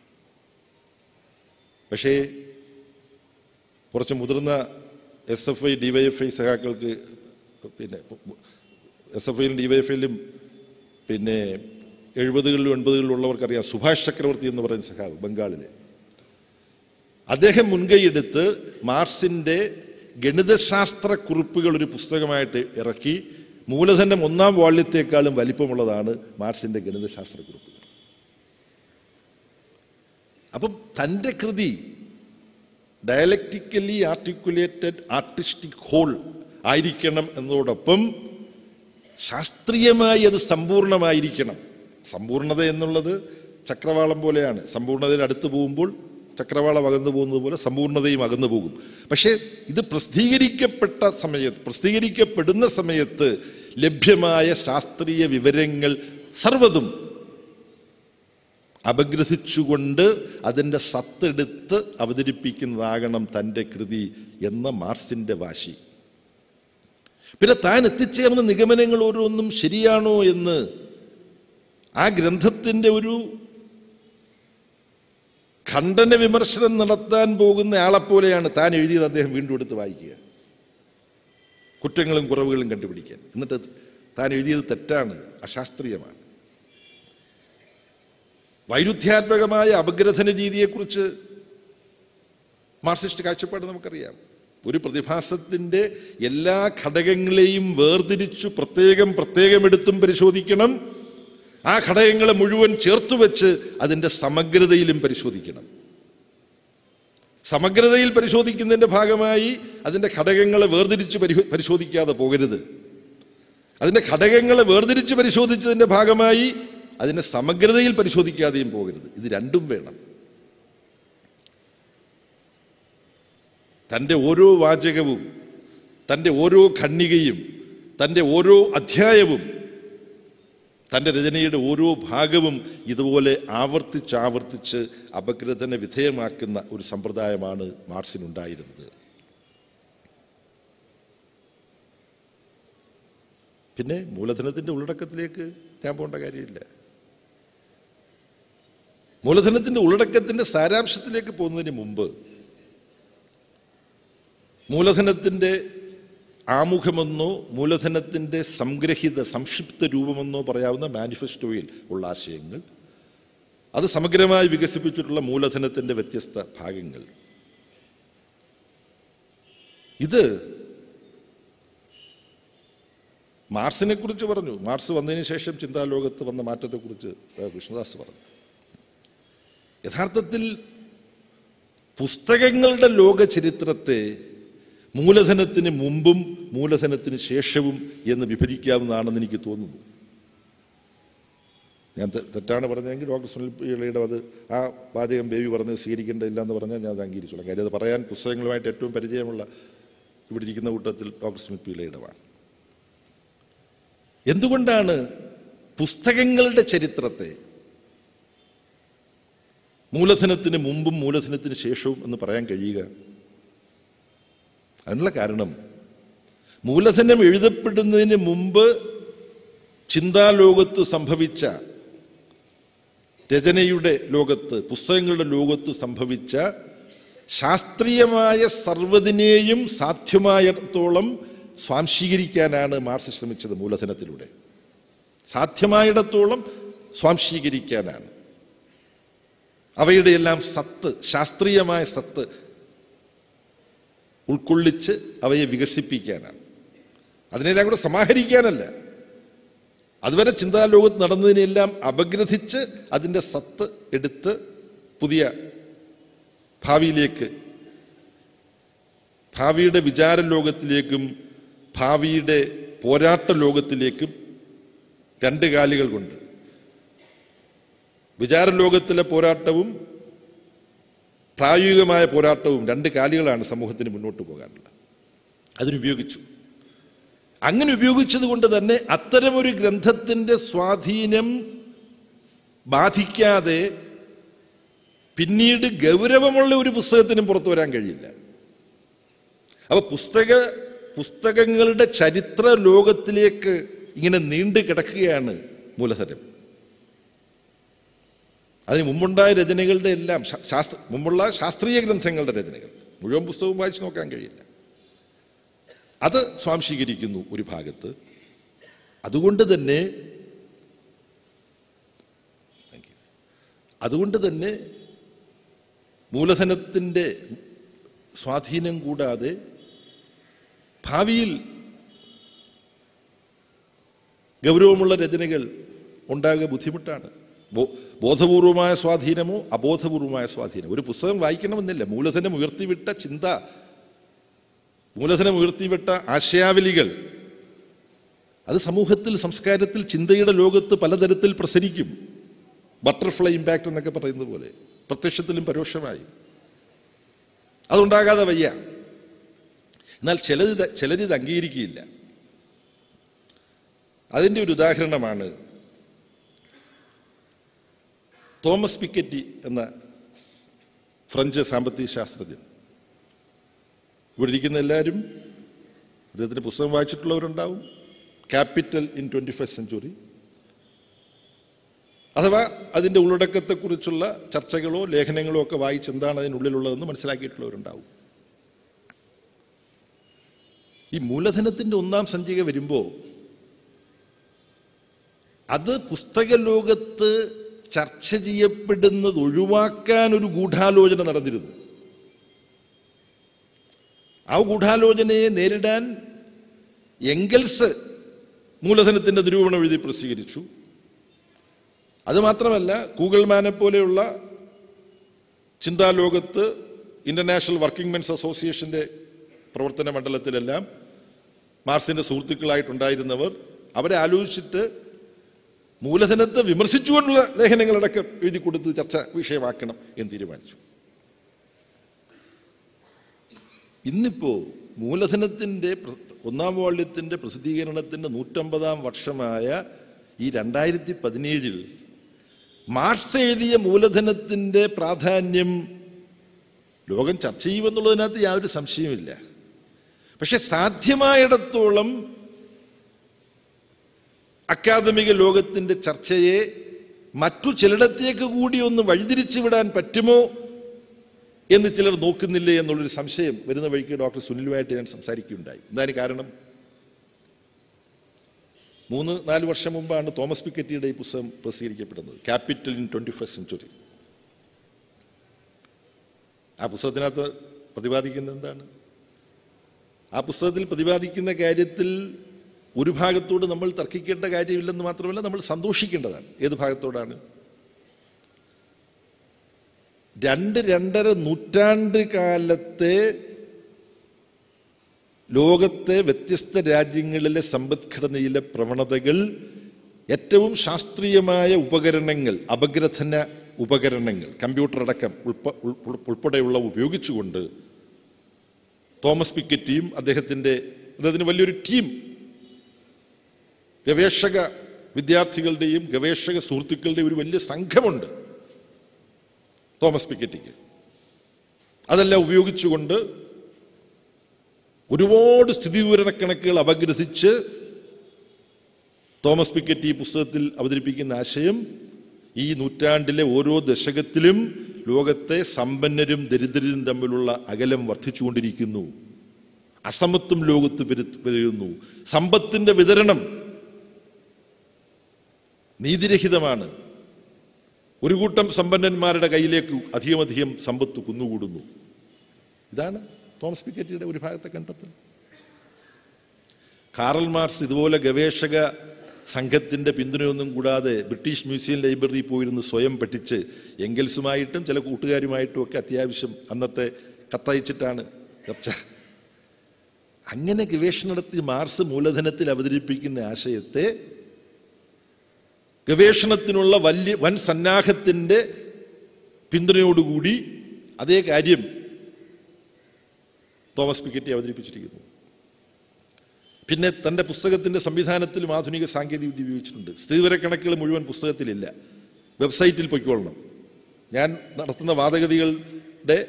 പക്ഷേ കുറച്ച് മുതിർന്ന SFI DYFI സഖാക്കൾക്ക്, പിന്നെ SFIയിലും DYFIയിലും പിന്നെ 70-കളിലും 80-കളിലും ഉള്ളവർക്കറിയാം സുഭാഷ് ചക്രവർത്തി എന്ന് പറയുന്ന സഖാവ് ബംഗാളിലെ. അദ്ദേഹം മുൻകൈയെടുത്ത് മാർക്സിൻ്റെ ഗണിതശാസ്ത്ര കുറിപ്പുകൾ ഒരു പുസ്തകമായിട്ട് ഇറക്കി. മൂലധനം 1-ാം വാള്യത്തെക്കാളും വലിപ്പമുള്ളതാണ് മാർക്സിൻ്റെ ഗണിതശാസ്ത്ര കുറിപ്പുകൾ. അപ്പം തൻ്റെ കൃതി ഡയലക്റ്റിക്കലി ആർട്ടിക്കുലേറ്റഡ് ആർട്ടിസ്റ്റിക് ഹോൾ ആയിരിക്കണം എന്നതോടൊപ്പം ശാസ്ത്രീയമായി അത് സമ്പൂർണമായിരിക്കണം. സമ്പൂർണത എന്നുള്ളത് ചക്രവാളം പോലെയാണ്. സമ്പൂർണതയുടെ അടുത്ത് പോകുമ്പോൾ ചക്രവാളം അകന്നു പോകുന്നത് പോലെ സമ്പൂർണതയും അകന്നു പോകും. പക്ഷേ ഇത് പ്രസിദ്ധീകരിക്കപ്പെടുന്ന സമയത്ത് ലഭ്യമായ ശാസ്ത്രീയ വിവരങ്ങൾ സർവ്വതും അപഗ്രഥിച്ചുകൊണ്ട് അതിൻ്റെ സത്തെടുത്ത് അവതരിപ്പിക്കുന്നതാകണം തൻ്റെ കൃതി എന്ന മാർക്സിൻ്റെ വാശി. പിന്നെ താൻ എത്തിച്ചേർന്ന നിഗമനങ്ങൾ ഓരോന്നും ശരിയാണോ എന്ന് ആ ഗ്രന്ഥത്തിൻ്റെ ഒരു ഖണ്ഡന വിമർശനം നടത്താൻ പോകുന്ന ആളെപ്പോലെയാണ് താൻ എഴുതിയത് അദ്ദേഹം വീണ്ടും എടുത്ത് വായിക്കുക, കുറ്റങ്ങളും കുറവുകളും കണ്ടുപിടിക്കാൻ. എന്നിട്ട് താൻ എഴുതിയത് തെറ്റാണ്, അശാസ്ത്രീയമാണ്. വൈരുദ്ധ്യാത്മകമായ അപഗ്രഥന രീതിയെക്കുറിച്ച് മാർക്സിസ്റ്റ് കാഴ്ചപ്പാട് നമുക്കറിയാം. ഒരു പ്രതിഭാസത്തിൻ്റെ എല്ലാ ഘടകങ്ങളെയും വേർതിരിച്ചു പ്രത്യേകം എടുത്തും പരിശോധിക്കണം. ആ ഘടകങ്ങളെ മുഴുവൻ ചേർത്തുവെച്ച് അതിൻ്റെ സമഗ്രതയിലും പരിശോധിക്കണം. സമഗ്രതയിൽ പരിശോധിക്കുന്നതിൻ്റെ ഭാഗമായി അതിൻ്റെ ഘടകങ്ങളെ വേർതിരിച്ച് പരിശോധിക്കാതെ പോകരുത്. അതിൻ്റെ ഘടകങ്ങളെ വേർതിരിച്ച് പരിശോധിച്ചതിൻ്റെ ഭാഗമായി അതിനെ സമഗ്രതയിൽ പരിശോധിക്കാതെയും പോകരുത്. ഇത് രണ്ടും വേണം. തൻ്റെ ഓരോ വാചകവും, തൻ്റെ ഓരോ ഖണ്ഡികയും, തൻ്റെ ഓരോ അധ്യായവും, തൻ്റെ രചനയുടെ ഓരോ ഭാഗവും ഇതുപോലെ ആവർത്തിച്ച് അപഗ്രഥന വിധേയമാക്കുന്ന ഒരു സമ്പ്രദായമാണ് മാർക്സിനുണ്ടായിരുന്നത്. പിന്നെ മൂലധനത്തിൻ്റെ ഉള്ളടക്കത്തിലേക്ക് ഞാൻ പോകേണ്ട കാര്യമില്ല. മൂലധനത്തിൻ്റെ ഉള്ളടക്കത്തിൻ്റെ സാരാംശത്തിലേക്ക് പോകുന്നതിന് മുമ്പ് മൂലധനത്തിൻ്റെ ആമുഖമെന്നോ മൂലധനത്തിൻ്റെ സംക്ഷിപ്ത രൂപമെന്നോ പറയാവുന്ന മാനിഫെസ്റ്റോയിൽ ഉള്ള ആശയങ്ങൾ, അത് സമഗ്രമായി വികസിപ്പിച്ചിട്ടുള്ള മൂലധനത്തിൻ്റെ വ്യത്യസ്ത ഭാഗങ്ങൾ, ഇത് മാർക്സിനെ കുറിച്ച് പറഞ്ഞു. മാർക്സ് വന്നതിന് ശേഷം ചിന്താലോകത്ത് വന്ന മാറ്റത്തെക്കുറിച്ച് കൃഷ്ണദാസ് പറഞ്ഞു. യഥാർത്ഥത്തിൽ പുസ്തകങ്ങളുടെ ലോക ചരിത്രത്തെ മൂലധനത്തിന് മുമ്പും മൂലധനത്തിന് ശേഷവും എന്ന് വിഭജിക്കാവുന്നതാണെന്ന് എനിക്ക് തോന്നുന്നു. ഞാൻ തെറ്റാണ് പറഞ്ഞതെങ്കിൽ ഡോക്ടർ സുനിൽ പിള്ളയുടെ അത് ആ വാചകം ബേബി പറഞ്ഞത് സ്വീകരിക്കേണ്ടതില്ല എന്ന് പറഞ്ഞാൽ ഞാൻ അത് അംഗീകരിച്ചോളാം. കാര്യം അത് പറയാൻ പുസ്തകങ്ങളുമായിട്ട് ഏറ്റവും പരിചയമുള്ള ഇവിടെ ഇരിക്കുന്ന കൂട്ടത്തിൽ ഡോക്ടർ സുനിൽ പിള്ളയുടെയാണ്. എന്തുകൊണ്ടാണ് പുസ്തകങ്ങളുടെ ചരിത്രത്തെ മൂലധനത്തിന് മുമ്പും മൂലധനത്തിന് ശേഷവും എന്ന് പറയാൻ കഴിയുക? അതിനുള്ള കാരണം, മൂലധനം എഴുതപ്പെടുന്നതിന് മുമ്പ് ചിന്താലോകത്ത് സംഭവിച്ച, രചനയുടെ ലോകത്ത്, പുസ്തകങ്ങളുടെ ലോകത്ത് സംഭവിച്ച ശാസ്ത്രീയമായ സർവ്വതിനെയും സാധ്യമായിടത്തോളം സ്വാംശീകരിക്കാനാണ് മാർക്സ് ശ്രമിച്ചത്. മൂലധനത്തിലൂടെ സാധ്യമായിടത്തോളം സ്വാംശീകരിക്കാനാണ്, അവയുടെ എല്ലാം സത്ത്, ശാസ്ത്രീയമായ സത്ത് ഉൾക്കൊള്ളിച്ച് അവയെ വികസിപ്പിക്കാനാണ്. അതിനെല്ലാം കൂടെ സമാഹരിക്കാനല്ല. അതുവരെ ചിന്താലോകത്ത് നടന്നതിനെല്ലാം അപഗ്രഥിച്ച് അതിൻ്റെ സത്ത് എടുത്ത് പുതിയ ഭാവിയിലേക്ക്, ഭാവിയുടെ വിചാര ലോകത്തിലേക്കും ഭാവിയുടെ പോരാട്ട ലോകത്തിലേക്കും രണ്ട് കാലുകൾ കൊണ്ട്, വിചാര ലോകത്തിലെ പോരാട്ടവും പ്രായോഗികമായ പോരാട്ടവും രണ്ട് കാലുകളാണ് സമൂഹത്തിന് മുന്നോട്ട് പോകാനുള്ളത്. അതിനുപയോഗിച്ചു. അങ്ങനെ ഉപയോഗിച്ചത് കൊണ്ട് തന്നെ അത്തരമൊരു ഗ്രന്ഥത്തിൻ്റെ സ്വാധീനം ബാധിക്കാതെ പിന്നീട് ഗൗരവമുള്ള ഒരു പുസ്തകത്തിനും പുറത്തു വരാൻ കഴിയില്ല. അപ്പോൾ പുസ്തകങ്ങളുടെ ചരിത്ര ലോകത്തിലേക്ക് ഇങ്ങനെ നീണ്ടു കിടക്കുകയാണ് മൂലധനം. അതിന് മുമ്പുണ്ടായ രചനകളുടെ എല്ലാം മുമ്പുള്ള ശാസ്ത്രീയ ഗ്രന്ഥങ്ങളുടെ രചനകൾ മുഴുവൻ പുസ്തകവും വായിച്ചു നോക്കാൻ കഴിയില്ല. അത് സ്വാംശീകരിക്കുന്നു ഒരു ഭാഗത്ത്. അതുകൊണ്ട് തന്നെ മൂലധനത്തിൻ്റെ സ്വാധീനം കൂടാതെ ഭാവിയിൽ ഗൗരവമുള്ള രചനകൾ ഉണ്ടാകുക ബുദ്ധിമുട്ടാണ്. ബോധപൂർവമായ സ്വാധീനമോ അബോധപൂർവമായ സ്വാധീനം. ഒരു പുസ്തകം വായിക്കണമെന്നില്ല. മൂലധനം ഉയർത്തിവിട്ട ചിന്ത, മൂലധനം ഉയർത്തിവിട്ട ആശയാവലികൾ അത് സമൂഹത്തിൽ, സംസ്കാരത്തിൽ, ചിന്തയുടെ ലോകത്ത് പലതരത്തിൽ പ്രസരിക്കും. ബട്ടർഫ്ലൈ ഇമ്പാക്റ്റ് എന്നൊക്കെ പറയുന്നത് പോലെ പ്രത്യക്ഷത്തിലും പരോക്ഷമായും അതുണ്ടാകാതെ വയ്യ. എന്നാൽ ചിലരിത് അംഗീകരിക്കുകയില്ല. അതിൻ്റെ ഒരു ഉദാഹരണമാണ് തോമസ് പിക്കറ്റി എന്ന ഫ്രഞ്ച് സാമ്പത്തിക ശാസ്ത്രജ്ഞൻ. ഇവിടെ ഇരിക്കുന്ന എല്ലാവരും അദ്ദേഹത്തിൻ്റെ പുസ്തകം വായിച്ചിട്ടുള്ളവരുണ്ടാവും. ക്യാപിറ്റൽ ഇൻ 21st സെഞ്ച്വറി, അഥവാ അതിൻ്റെ ഉള്ളടക്കത്തെക്കുറിച്ചുള്ള ചർച്ചകളോ ലേഖനങ്ങളോ ഒക്കെ വായിച്ച് എന്താണ് അതിനുള്ളിലുള്ളതെന്ന് മനസ്സിലാക്കിയിട്ടുള്ളവരുണ്ടാവും. ഈ മൂലധനത്തിൻ്റെ 1ാം സഞ്ചിക വരുമ്പോൾ അത് പുസ്തക ലോകത്ത് ചർച്ച ചെയ്യപ്പെടുന്നത് ഒഴിവാക്കാൻ ഒരു ഗൂഢാലോചന നടന്നിരുന്നു. ആ ഗൂഢാലോചനയെ നേരിടാൻ എംഗൽസ് മൂലധനത്തിൻ്റെ നിരൂപണം എഴുതി പ്രസിദ്ധീകരിച്ചു. അതുമാത്രമല്ല, കൂഗിൾമാനെ പോലെയുള്ള ചിന്താലോകത്ത് ഇന്റർനാഷണൽ വർക്കിംഗ് മെൻസ് അസോസിയേഷൻ്റെ പ്രവർത്തന മണ്ഡലത്തിലെല്ലാം മാർക്സിൻ്റെ സുഹൃത്തുക്കളായിട്ടുണ്ടായിരുന്നവർ അവരെ ആലോചിച്ചിട്ട് മൂലധനത്തെ വിമർശിച്ചുകൊണ്ടുള്ള ലേഖനങ്ങളടക്കം എഴുതി കൊടുത്ത് ചർച്ച വിഷയമാക്കണം എന്ന് തീരുമാനിച്ചു. ഇന്നിപ്പോ മൂലധനത്തിൻ്റെ ഒന്നാം വാള്യത്തിൻ്റെ പ്രസിദ്ധീകരണത്തിൻ്റെ 150-ാം വർഷമായ ഈ 2017 മാർക്സ് എഴുതിയ മൂലധനത്തിൻ്റെ പ്രാധാന്യം ലോകം ചർച്ച ചെയ്യുമെന്നുള്ളതിനകത്ത് യാതൊരു സംശയമില്ല. പക്ഷെ സാധ്യമായിടത്തോളം അക്കാദമിക ലോകത്തിൻ്റെ ചർച്ചയെ മറ്റു ചിലയിടത്തേക്ക് കൂടി ഒന്ന് വഴിതിരിച്ചു വിടാൻ പറ്റുമോ എന്ന് ചിലർ നോക്കുന്നില്ലേ എന്നുള്ളൊരു സംശയം വരുന്ന വഴിക്ക് ഡോക്ടർ സുനിലുമായിട്ട് ഞാൻ സംസാരിക്കുകയുണ്ടായി. എന്താണ് കാരണം? 3-4 വർഷം മുമ്പാണ് തോമസ് പിക്കറ്റിയുടെ ഈ പുസ്തകം പ്രസിദ്ധീകരിക്കപ്പെടുന്നത്, ക്യാപിറ്റൽ ഇൻ 21st സെഞ്ച്വറി. ആ പുസ്തകത്തിനകത്ത് പ്രതിപാദിക്കുന്നത് എന്താണ്? ആ പുസ്തകത്തിൽ പ്രതിപാദിക്കുന്ന കാര്യത്തിൽ ഒരു ഭാഗത്തോട് നമ്മൾ തർക്കിക്കേണ്ട കാര്യമില്ലെന്ന് മാത്രമല്ല, നമ്മൾ സന്തോഷിക്കേണ്ടതാണ്. ഏത് ഭാഗത്തോടാണ്? 2-2.5 നൂറ്റാണ്ട് കാലത്തെ ലോകത്തെ വ്യത്യസ്ത രാജ്യങ്ങളിലെ സമ്പദ്ഘടനയിലെ പ്രവണതകൾ ഏറ്റവും ശാസ്ത്രീയമായ ഉപകരണങ്ങൾ, അപഗ്രഥന ഉപകരണങ്ങൾ, കമ്പ്യൂട്ടർ അടക്കം ഉൾപ്പെടെയുള്ള ഉപയോഗിച്ചുകൊണ്ട് തോമസ് പിക്കറ്റിയും അദ്ദേഹത്തിന് വലിയൊരു ടീം ഗവേഷക വിദ്യാർത്ഥികളുടെയും ഗവേഷക സുഹൃത്തുക്കളുടെയും ഒരു വലിയ സംഘമുണ്ട് തോമസ് പിക്കറ്റിക്ക്. അതെല്ലാം ഉപയോഗിച്ചുകൊണ്ട് ഒരുപാട് സ്ഥിതിവിവരക്കണക്കുകൾ അപഗ്രഥിച്ച് തോമസ് പിക്കറ്റി ഈ പുസ്തകത്തിൽ അവതരിപ്പിക്കുന്ന ആശയം ഈ നൂറ്റാണ്ടിലെ ഓരോ ദശകത്തിലും ലോകത്തെ സമ്പന്നരും ദരിദ്രരും തമ്മിലുള്ള അകലം വർദ്ധിച്ചുകൊണ്ടിരിക്കുന്നു, അസമത്വം ലോകത്ത് പെരുകുന്നു, സമ്പത്തിന്റെ വിതരണം നീതിരഹിതമാണ്, ഒരു കൂട്ടം സമ്പന്നന്മാരുടെ കയ്യിലേക്ക് അധികം സമ്പത്ത് കുന്നുകൂടുന്നു. ഇതാണ് തോമസ് പിക്കറ്റിയുടെ ഒരു ഭാഗത്തെ കണ്ടെത്തൽ. കാറൽ മാർക്സ് ഇതുപോലെ ഗവേഷക സംഘത്തിൻ്റെ പിന്തുണയൊന്നും കൂടാതെ ബ്രിട്ടീഷ് മ്യൂസിയം ലൈബ്രറി പോയിരുന്ന് സ്വയം പഠിച്ച് എംഗൽസുമായിട്ടും ചില കൂട്ടുകാരുമായിട്ടും ഒക്കെ അത്യാവശ്യം അന്നത്തെ കത്തയച്ചിട്ടാണ് ചർച്ച. അങ്ങനെ ഗവേഷണം നടത്തി മാർക്സ് മൂലധനത്തിൽ അവതരിപ്പിക്കുന്ന ആശയത്തെ ഗവേഷണത്തിനുള്ള വൻ സന്നാഹത്തിൻ്റെ പിന്തുണയോടുകൂടി അതേ കാര്യം തോമസ് പിക്കറ്റി അവതരിപ്പിച്ചിരിക്കുന്നു. പിന്നെ തൻ്റെ പുസ്തകത്തിൻ്റെ സംവിധാനത്തിലും ആധുനിക സാങ്കേതിക വിദ്യ ഉപയോഗിച്ചിട്ടുണ്ട്. സ്ഥിതിവിവരക്കണക്കുകൾ മുഴുവൻ പുസ്തകത്തിലില്ല, വെബ്സൈറ്റിൽ പൊയ്ക്കൊള്ളണം. ഞാൻ നടത്തുന്ന വാദഗതികളുടെ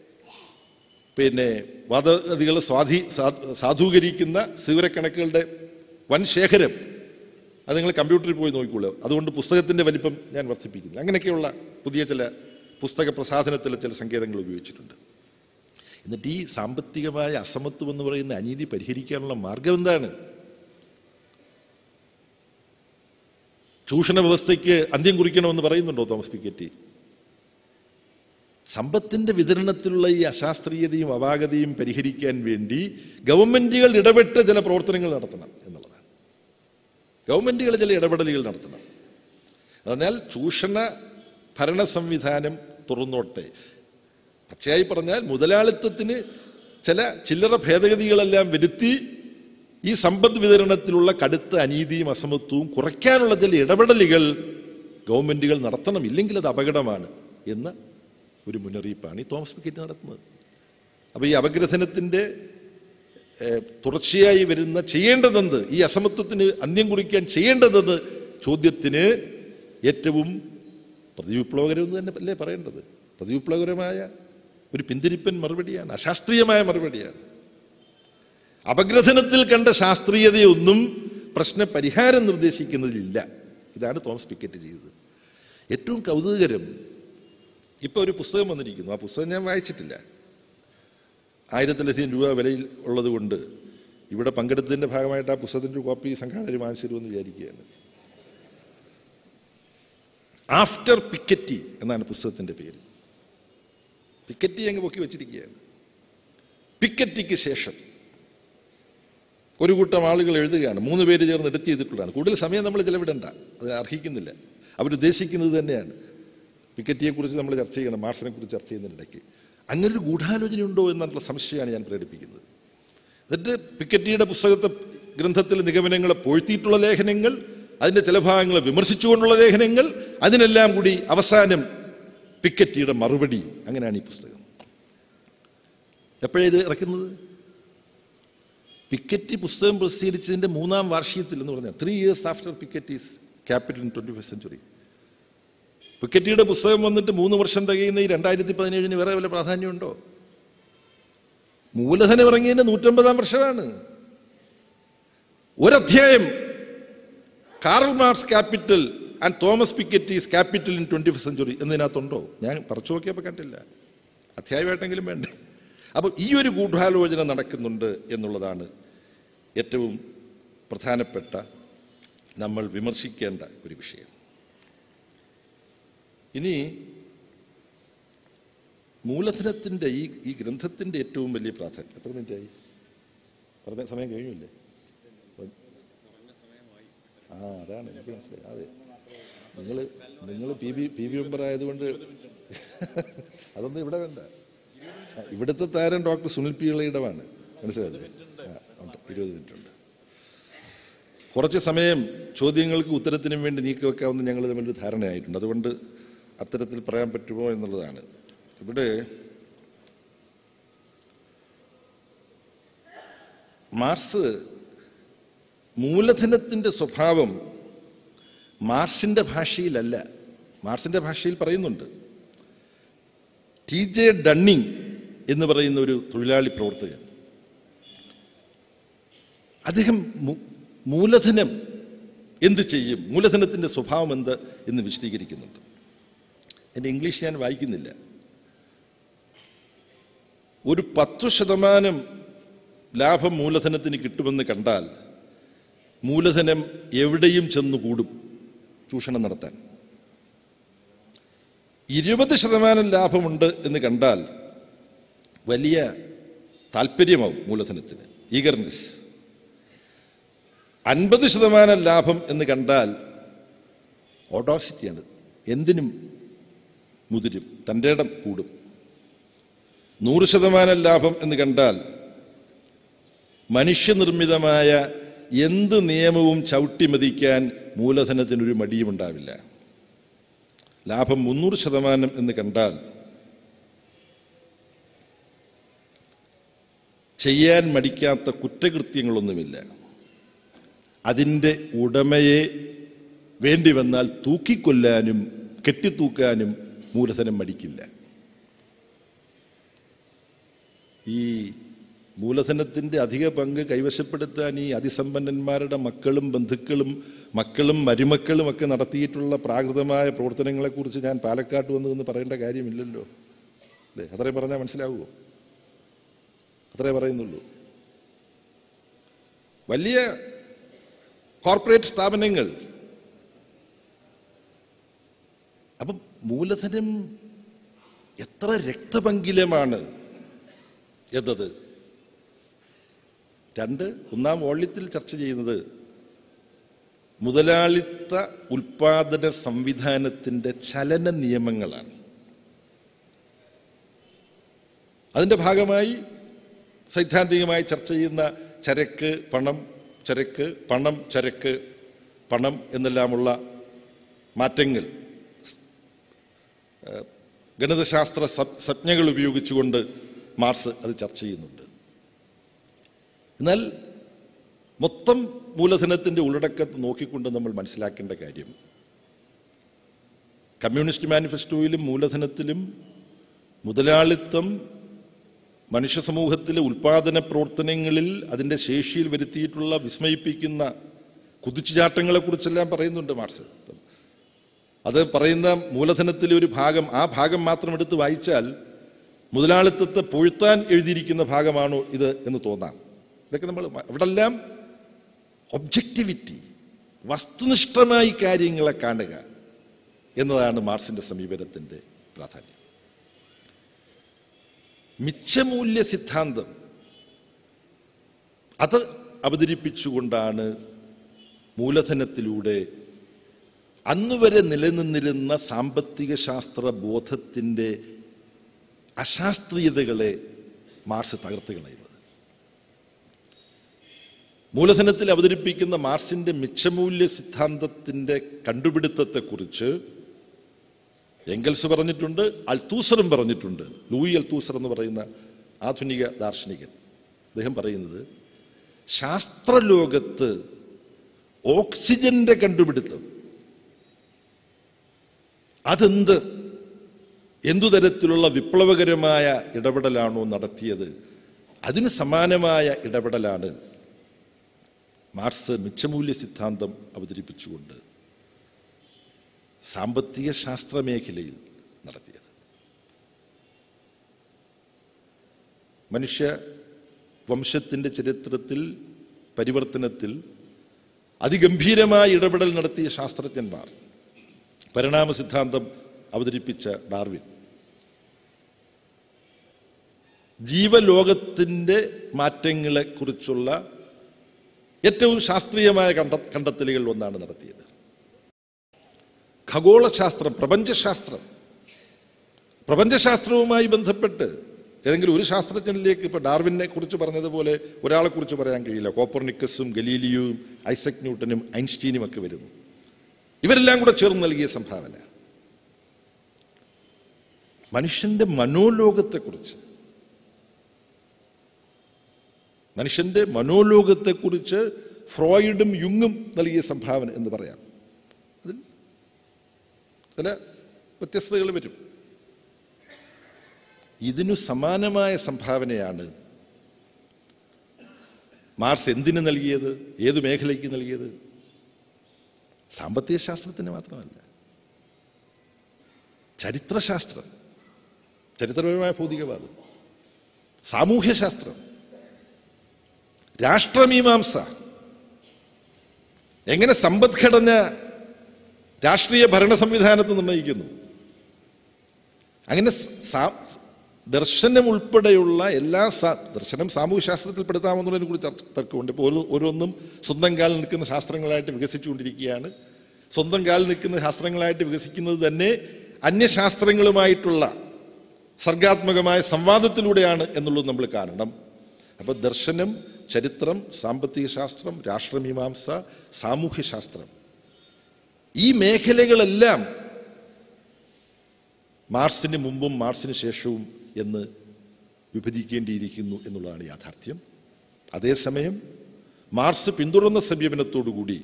വാദഗതികളെ സാധൂകരിക്കുന്ന സ്ഥിതിവിവരക്കണക്കുകളുടെ വൻ ശേഖരം അത് നിങ്ങൾ കമ്പ്യൂട്ടറിൽ പോയി നോക്കിക്കോളൂ. അതുകൊണ്ട് പുസ്തകത്തിൻ്റെ വലിപ്പം ഞാൻ വർദ്ധിപ്പിക്കുന്നു. അങ്ങനെയൊക്കെയുള്ള പുതിയ ചില പുസ്തക പ്രസാധനത്തിലെ ചില സങ്കേതങ്ങൾ ഉപയോഗിച്ചിട്ടുണ്ട്. എന്നിട്ട് ഈ സാമ്പത്തികമായ അസമത്വം എന്ന് പറയുന്ന അനീതി പരിഹരിക്കാനുള്ള മാർഗം എന്താണ്? ചൂഷണ വ്യവസ്ഥയ്ക്ക് അന്ത്യം കുറിക്കണമെന്ന് പറയുന്നുണ്ടോ തോമസ് പിക്കറ്റി? സമ്പത്തിന്റെ വിതരണത്തിലുള്ള ഈ അശാസ്ത്രീയതയും അപാകതയും പരിഹരിക്കാൻ വേണ്ടി ഗവൺമെന്റുകൾ ഇടപെട്ട് ചില പ്രവർത്തനങ്ങൾ നടത്തണം എന്നുള്ളതാണ്. ഗവൺമെന്റുകൾ ചില ഇടപെടലുകൾ നടത്തണം. അതിനാൽ ചൂഷണ ഭരണ സംവിധാനം തുറന്നോട്ടെ. പച്ചയായി പറഞ്ഞാൽ മുതലാളിത്തത്തിന് ചില ചില്ലറ ഭേദഗതികളെല്ലാം വരുത്തി ഈ സമ്പദ് വിതരണത്തിലുള്ള കടുത്ത അനീതിയും അസമത്വവും കുറയ്ക്കാനുള്ള ചില ഇടപെടലുകൾ ഗവൺമെന്റുകൾ നടത്തണം, ഇല്ലെങ്കിൽ അത് അപകടമാണ് എന്ന ഒരു മുന്നറിയിപ്പാണ് ഈ തോമസ് പിക്കറ്റി നടത്തുന്നത്. അപ്പോൾ ഈ അപഗ്രഥനത്തിൻ്റെ തുടർച്ചയായി വരുന്ന ചെയ്യേണ്ടതെന്ത്, ഈ അസമത്വത്തിന് അന്ത്യം കുറിക്കാൻ ചെയ്യേണ്ടതെന്ന് ചോദ്യത്തിന് ഏറ്റവും പ്രതിവിപ്ലവകരമെന്ന് തന്നെ അല്ലേ പറയേണ്ടത്. പ്രതിവിപ്ലവകരമായ ഒരു പിന്തിരിപ്പൻ മറുപടിയാണ്, അശാസ്ത്രീയമായ മറുപടിയാണ്. അപഗ്രഥനത്തിൽ കണ്ട ശാസ്ത്രീയതയൊന്നും പ്രശ്ന പരിഹാരം നിർദ്ദേശിക്കുന്നതിലില്ല. ഇതാണ് തോമസ് പിക്കറ്റി ചെയ്തത്. ഏറ്റവും കൗതുകകരം, ഇപ്പോൾ ഒരു പുസ്തകം വന്നിരിക്കുന്നു. ആ പുസ്തകം ഞാൻ വായിച്ചിട്ടില്ല. 1000-ലധികം രൂപ വിലയിൽ ഉള്ളത് കൊണ്ട് ഇവിടെ പങ്കെടുത്തതിൻ്റെ ഭാഗമായിട്ട് ആ പുസ്തകത്തിൻ്റെ ഒരു കോപ്പി സംഘാടകർ വാങ്ങിച്ചിരുമെന്ന് വിചാരിക്കുകയാണ്. ആഫ്റ്റർ പിക്കറ്റി എന്നാണ് പുസ്തകത്തിൻ്റെ പേര്. പിക്കറ്റി അങ്ങ് പൊക്കി വച്ചിരിക്കുകയാണ്. പിക്കറ്റിക്ക് ശേഷം ഒരു കൂട്ടം ആളുകൾ എഴുതുകയാണ്. 3 പേര് ചേർന്ന് എഡിറ്റ് ചെയ്തിട്ടുള്ളതാണ്. കൂടുതൽ സമയം നമ്മൾ ചിലവിടണ്ട, അത് അർഹിക്കുന്നില്ല. അവരുദ്ദേശിക്കുന്നത് തന്നെയാണ്. പിക്കറ്റിയെക്കുറിച്ച് നമ്മൾ ചർച്ച ചെയ്യണം, മാർക്സിനെ കുറിച്ച് ചർച്ച ചെയ്യുന്നതിനിടയ്ക്ക് അങ്ങനൊരു ഗൂഢാലോചന ഉണ്ടോ എന്നുള്ള സംശയമാണ് ഞാൻ പ്രകടിപ്പിക്കുന്നത്. എന്നിട്ട് പിക്കറ്റിയുടെ പുസ്തകത്തെ ഗ്രന്ഥത്തിലെ നിഗമനങ്ങളെ പൊഴുത്തിയിട്ടുള്ള ലേഖനങ്ങൾ, അതിൻ്റെ ചില ഭാഗങ്ങളെ വിമർശിച്ചുകൊണ്ടുള്ള ലേഖനങ്ങൾ, അതിനെല്ലാം കൂടി അവസാനം പിക്കറ്റിയുടെ മറുപടി. അങ്ങനെയാണ് ഈ പുസ്തകം. എപ്പോഴാണ് ഇത് ഇറക്കുന്നത്? പിക്കറ്റി പുസ്തകം പ്രസിദ്ധീകരിച്ചതിൻ്റെ 3-ാം വാർഷികത്തിൽ എന്ന് പറഞ്ഞാൽ 3 years after Piketty's Capital in 21st Century. പിക്കറ്റിയുടെ പുസ്തകം വന്നിട്ട് 3 വർഷം തികയുന്ന ഈ 2017 വേറെ വല്ല പ്രാധാന്യമുണ്ടോ? മൂലധനം ഇറങ്ങിയതിൻ്റെ 150-ാം വർഷമാണ്. ഒരധ്യായം Karl Marx capital and Thomas Piketty's capital in 21st Century എന്നതിനകത്തുണ്ടോ? ഞാൻ പറിച്ചു നോക്കിയപ്പോൾ കണ്ടില്ല. അധ്യായമായിട്ടെങ്കിലും വേണ്ടേ? അപ്പോൾ ഈ ഒരു ഗൂഢാലോചന നടക്കുന്നുണ്ട് എന്നുള്ളതാണ് ഏറ്റവും പ്രധാനപ്പെട്ട നമ്മൾ വിമർശിക്കേണ്ട ഒരു വിഷയം. ഇനി മൂലധനത്തിൻ്റെ ഈ ഗ്രന്ഥത്തിൻ്റെ ഏറ്റവും വലിയ പ്രാധാന്യം. എത്ര മിനിറ്റായി? പറഞ്ഞ സമയം കഴിഞ്ഞില്ലേ? അതാണ് എനിക്ക് മനസ്സിലായി. അതെ, നിങ്ങൾ പി ബി മെമ്പർ ആയതുകൊണ്ട് അതൊന്നും ഇവിടെ വേണ്ട. ഇവിടുത്തെ താരം ഡോക്ടർ സുനിൽ പി ഇളയിടമാണ്. മനസ്സിലായില്ലേ? 20 മിനിറ്റ് ഉണ്ട്. കുറച്ച് സമയം ചോദ്യങ്ങൾക്ക് ഉത്തരത്തിനും വേണ്ടി നീക്കി വെക്കാവുന്ന ഞങ്ങൾ തമ്മിലൊരു ധാരണയായിട്ടുണ്ട്. അതുകൊണ്ട് അത്തരത്തിൽ പറയാൻ പറ്റുമോ എന്നുള്ളതാണ്. ഇവിടെ മാർക്സ് മൂലധനത്തിൻ്റെ സ്വഭാവം മാർക്സിൻ്റെ ഭാഷയിലല്ല. മാർക്സിൻ്റെ ഭാഷയിൽ പറയുന്നുണ്ട്. TJ ഡണ്ണിങ് എന്ന് പറയുന്ന ഒരു തൊഴിലാളി പ്രവർത്തകൻ, അദ്ദേഹം മൂലധനം എന്ത് ചെയ്യും, മൂലധനത്തിൻ്റെ സ്വഭാവം എന്ത് എന്ന് വിശദീകരിക്കുന്നുണ്ട്. എൻ്റെ ഇംഗ്ലീഷ് ഞാൻ വായിക്കുന്നില്ല. ഒരു 10% ലാഭം മൂലധനത്തിന് കിട്ടുമെന്ന് കണ്ടാൽ മൂലധനം എവിടെയും ചെന്നു കൂടും ചൂഷണം നടത്താൻ. 20% ലാഭമുണ്ട് എന്ന് കണ്ടാൽ വലിയ താല്പര്യമാവും മൂലധനത്തിന്, ഈഗർനെസ്. 50% ലാഭം എന്ന് കണ്ടാൽ ഓഡോസിറ്റിയാണ്, എന്തിനും മുതിരും, തൻ്റെ ഇടം കൂടും. 100% ലാഭം എന്ന് കണ്ടാൽ മനുഷ്യനിർമ്മിതമായ എന്ത് നിയമവും ചവിട്ടിമതിക്കാൻ മൂലധനത്തിനൊരു മടിയും ഉണ്ടാവില്ല. ലാഭം 300% എന്ന് കണ്ടാൽ ചെയ്യാൻ മടിക്കാത്ത കുറ്റകൃത്യങ്ങളൊന്നുമില്ല. അതിൻ്റെ ഉടമയെ വേണ്ടി വന്നാൽ തൂക്കിക്കൊല്ലാനും കെട്ടിത്തൂക്കാനും മൂലധനം മടിക്കില്ല. ഈ മൂലധനത്തിൻ്റെ അധിക പങ്ക് കൈവശപ്പെടുത്താൻ ഈ അതിസമ്പന്നന്മാരുടെ മക്കളും മരുമക്കളും ഒക്കെ നടത്തിയിട്ടുള്ള പ്രാകൃതമായ പ്രവർത്തനങ്ങളെക്കുറിച്ച് ഞാൻ പാലക്കാട്ട് വന്നതെന്ന് പറയേണ്ട കാര്യമില്ലല്ലോ, അല്ലേ? അത്രേ പറഞ്ഞാൽ മനസ്സിലാവുമോ? അത്രേ പറയുന്നുള്ളൂ. വലിയ കോർപ്പറേറ്റ് സ്ഥാപനങ്ങൾ. അപ്പം മൂലധനം എത്ര രക്തപങ്കിലമാണ് എന്നത് 1-ാം വോള്യത്തിൽ ചർച്ച ചെയ്യുന്നത് മുതലാളിത്ത ഉൽപാദന സംവിധാനത്തിൻ്റെ ചലന നിയമങ്ങളാണ്. അതിൻ്റെ ഭാഗമായി സൈദ്ധാന്തികമായി ചർച്ച ചെയ്യുന്ന ചരക്ക് പണം, ചരക്ക് പണം, ചരക്ക് പണം എന്നെല്ലാമുള്ള മാറ്റങ്ങൾ ഗണിതശാസ്ത്ര സംജ്ഞകൾ ഉപയോഗിച്ചുകൊണ്ട് മാർക്സ് അത് ചർച്ച ചെയ്യുന്നുണ്ട്. എന്നാൽ മൊത്തം മൂലധനത്തിൻ്റെ ഉള്ളടക്കത്ത് നോക്കിക്കൊണ്ട് നമ്മൾ മനസ്സിലാക്കേണ്ട കാര്യം, കമ്മ്യൂണിസ്റ്റ് മാനിഫെസ്റ്റോയിലും മൂലധനത്തിലും മുതലാളിത്തം മനുഷ്യ സമൂഹത്തിലെ ഉൽപാദന പ്രവർത്തനങ്ങളിൽ അതിൻ്റെ ശേഷിയിൽ വരുത്തിയിട്ടുള്ള വിസ്മയിപ്പിക്കുന്ന കുതിച്ചുചാട്ടങ്ങളെക്കുറിച്ചെല്ലാം പറയുന്നുണ്ട് മാർക്സ്. അത് പറയുന്ന മൂലധനത്തിലെ ഒരു ഭാഗം, ആ ഭാഗം മാത്രം എടുത്ത് വായിച്ചാൽ മുതലാളിത്തത്തെ പൊഴുത്താൻ എഴുതിയിരിക്കുന്ന ഭാഗമാണോ ഇത് എന്ന് തോന്നാം. ഇതൊക്കെ നമ്മൾ അവിടെല്ലാം ഒബ്ജക്റ്റിവിറ്റി, വസ്തുനിഷ്ഠമായി കാര്യങ്ങളെ കാണുക എന്നതാണ് മാർക്സിൻ്റെ സമീപനത്തിൻ്റെ പ്രാധാന്യം. മിച്ചമൂല്യ സിദ്ധാന്തം അത് അവതരിപ്പിച്ചുകൊണ്ടാണ് മൂലധനത്തിലൂടെ അന്നുവരെ നിലനിന്നിരുന്ന സാമ്പത്തിക ശാസ്ത്ര ബോധത്തിൻ്റെ അശാസ്ത്രീയതകളെ മാർക്സ് തകർത്ത് കളയുന്നത്. മൂലധനത്തിൽ അവതരിപ്പിക്കുന്ന മാർക്സിന്റെ മിച്ചമൂല്യ സിദ്ധാന്തത്തിന്റെ കണ്ടുപിടുത്തത്തെക്കുറിച്ച് എംഗൽസ് പറഞ്ഞിട്ടുണ്ട്, അൽത്തൂസറും പറഞ്ഞിട്ടുണ്ട്. ലൂയി അൽത്തൂസർ എന്ന് പറയുന്ന ആധുനിക ദാർശനികൻ, അദ്ദേഹം പറയുന്നത് ശാസ്ത്രലോകത്ത് ഓക്സിജന്റെ കണ്ടുപിടുത്തം എന്തു തരത്തിലുള്ള വിപ്ലവകരമായ ഇടപെടലാണോ നടത്തിയത്, അതിന് സമാനമായ ഇടപെടലാണ് മാർക്സ് മിച്ചമൂല്യ സിദ്ധാന്തം അവതരിപ്പിച്ചുകൊണ്ട് സാമ്പത്തിക ശാസ്ത്ര മേഖലയിൽ നടത്തിയത്. മനുഷ്യ വംശത്തിൻ്റെ ചരിത്രത്തിൽ പരിവർത്തനത്തിൽ അതിഗംഭീരമായ ഇടപെടൽ നടത്തിയ ശാസ്ത്രജ്ഞന്മാർ, പരിണാമ സിദ്ധാന്തം അവതരിപ്പിച്ച ഡാർവിൻ, ജീവലോകത്തിൻ്റെ മാറ്റങ്ങളെക്കുറിച്ചുള്ള ഏറ്റവും ശാസ്ത്രീയമായ കണ്ടെത്തലുകൾ ഒന്നാണ് നടത്തിയത്. ഖഗോളശാസ്ത്രം, പ്രപഞ്ചശാസ്ത്രവുമായി ബന്ധപ്പെട്ട് ഏതെങ്കിലും ഒരു ശാസ്ത്രജ്ഞനിലേക്ക്, ഇപ്പോൾ ഡാർവിനെ കുറിച്ച് പറഞ്ഞതുപോലെ ഒരാളെ കുറിച്ച് പറയാൻ കഴിയില്ല. കോപ്പർനിക്കസും ഗലീലിയോയും ഐസക് ന്യൂട്ടനും ഐൻസ്റ്റീനും ഒക്കെ വരുന്നു. ഇവരെല്ലാം കൂടെ ചേർന്ന് നൽകിയ സംഭാവന മനുഷ്യന്റെ മനോലോകത്തെക്കുറിച്ച് ഫ്രോയിഡും യുങ്ങും നൽകിയ സംഭാവന എന്ന് പറയാം. അതിൽ ചില വ്യത്യസ്തതകൾ വരും. ഇതിനു സമാനമായ സംഭാവനയാണ് മാർക്സ് എന്തിനു നൽകിയത്, ഏതു മേഖലയ്ക്ക് നൽകിയത്? സാമ്പത്തിക ശാസ്ത്രത്തിന് മാത്രമല്ല, ചരിത്രശാസ്ത്രം, ചരിത്രപരമായ ഭൗതികവാദം, സാമൂഹ്യശാസ്ത്രം, രാഷ്ട്രമീമാംസ, എങ്ങനെ സമ്പദ്ഘടന രാഷ്ട്രീയ ഭരണ സംവിധാനത്തെ നിർണ്ണയിക്കുന്നു, അങ്ങനെ ദർശനം ഉൾപ്പെടെയുള്ള എല്ലാ ദർശനം സാമൂഹ്യശാസ്ത്രത്തിൽ പെടുത്താമെന്നുള്ളതിനെ കുറിച്ച് തർക്കമുണ്ട്. ഇപ്പോൾ ഓരോന്നും സ്വന്തം കാലിൽ നിൽക്കുന്ന ശാസ്ത്രങ്ങളായിട്ട് വികസിച്ചുകൊണ്ടിരിക്കുകയാണ്. സ്വന്തം കാലിൽ നിൽക്കുന്ന ശാസ്ത്രങ്ങളായിട്ട് വികസിക്കുന്നത് തന്നെ അന്യശാസ്ത്രങ്ങളുമായിട്ടുള്ള സർഗാത്മകമായ സംവാദത്തിലൂടെയാണ് എന്നുള്ളത് നമ്മൾ കാണണം. അപ്പോൾ ദർശനം, ചരിത്രം, സാമ്പത്തിക ശാസ്ത്രം, രാഷ്ട്രമീമാംസ, സാമൂഹ്യശാസ്ത്രം, ഈ മേഖലകളെല്ലാം മാർക്സിന് മുമ്പും മാർക്സിന് ശേഷവും എന്ന് വിഭജിക്കേണ്ടിയിരിക്കുന്നു എന്നുള്ളതാണ് യാഥാർത്ഥ്യം. അതേസമയം മാർക്സ് പിന്തുടർന്ന സമീപനത്തോടുകൂടി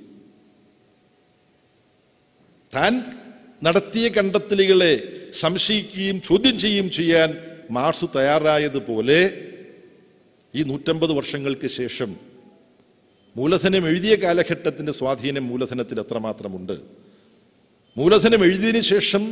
താൻ നടത്തിയ കണ്ടെത്തലുകളെ സംശയിക്കുകയും ചോദ്യം ചെയ്യുകയും ചെയ്യാൻ മാർക്സ് തയ്യാറായതുപോലെ ഈ 150 വർഷങ്ങൾക്ക് ശേഷം മൂലധനം എഴുതിയ കാലഘട്ടത്തിൻ്റെ സ്വാധീനം മൂലധനത്തിൽ എത്രമാത്രമുണ്ട്, മൂലധനം എഴുതിയതിനു ശേഷം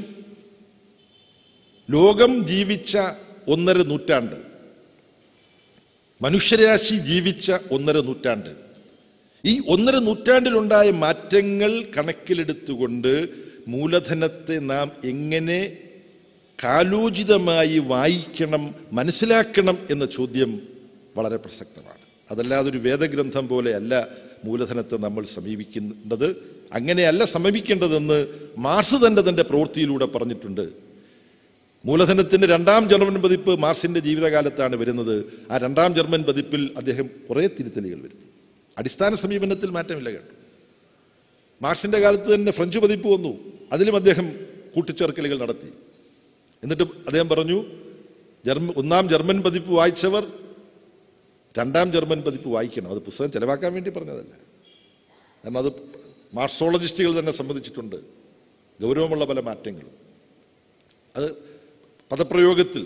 ലോകം ജീവിച്ച 1.5 നൂറ്റാണ്ട്, മനുഷ്യരാശി ജീവിച്ച 1.5 നൂറ്റാണ്ട്, ഈ 1.5 നൂറ്റാണ്ടിലുണ്ടായ മാറ്റങ്ങൾ കണക്കിലെടുത്തുകൊണ്ട് മൂലധനത്തെ നാം എങ്ങനെ കാലോചിതമായി വായിക്കണം, മനസ്സിലാക്കണം എന്ന ചോദ്യം വളരെ പ്രസക്തമാണ്. അതല്ലാതെ ഒരു വേദഗ്രന്ഥം പോലെ അല്ല മൂലധനത്തെ നമ്മൾ സമീപിക്കേണ്ടത്, അങ്ങനെയല്ല സമീപിക്കേണ്ടതെന്ന് മാർക്സ് തൻ്റെ പ്രവൃത്തിയിലൂടെ പറഞ്ഞിട്ടുണ്ട്. മൂലധനത്തിൻ്റെ 2ാം ജർമ്മൻ പതിപ്പ് മാർക്സിൻ്റെ ജീവിതകാലത്താണ് വരുന്നത്. ആ 2ാം ജർമ്മൻ പതിപ്പിൽ അദ്ദേഹം കുറേ തിരുത്തലുകൾ വരുത്തി. അടിസ്ഥാന സമീപനത്തിൽ മാറ്റമില്ല കേട്ടോ. മാർക്സിൻ്റെ കാലത്ത് തന്നെ ഫ്രഞ്ച് പതിപ്പ് വന്നു, അതിലും അദ്ദേഹം കൂട്ടിച്ചേർക്കലുകൾ നടത്തി. എന്നിട്ട് അദ്ദേഹം പറഞ്ഞു, 1ാം ജർമ്മൻ പതിപ്പ് വായിച്ചവർ 2ാം ജർമ്മൻ പതിപ്പ് വായിക്കണം. അത് പുസ്തകം ചെലവാക്കാൻ വേണ്ടി പറഞ്ഞതല്ല, കാരണം അത് മാർക്സോളജിസ്റ്റുകൾ തന്നെ സമ്മതിച്ചിട്ടുണ്ട് ഗൗരവമുള്ള പല മാറ്റങ്ങളും. അത് പദപ്രയോഗത്തിൽ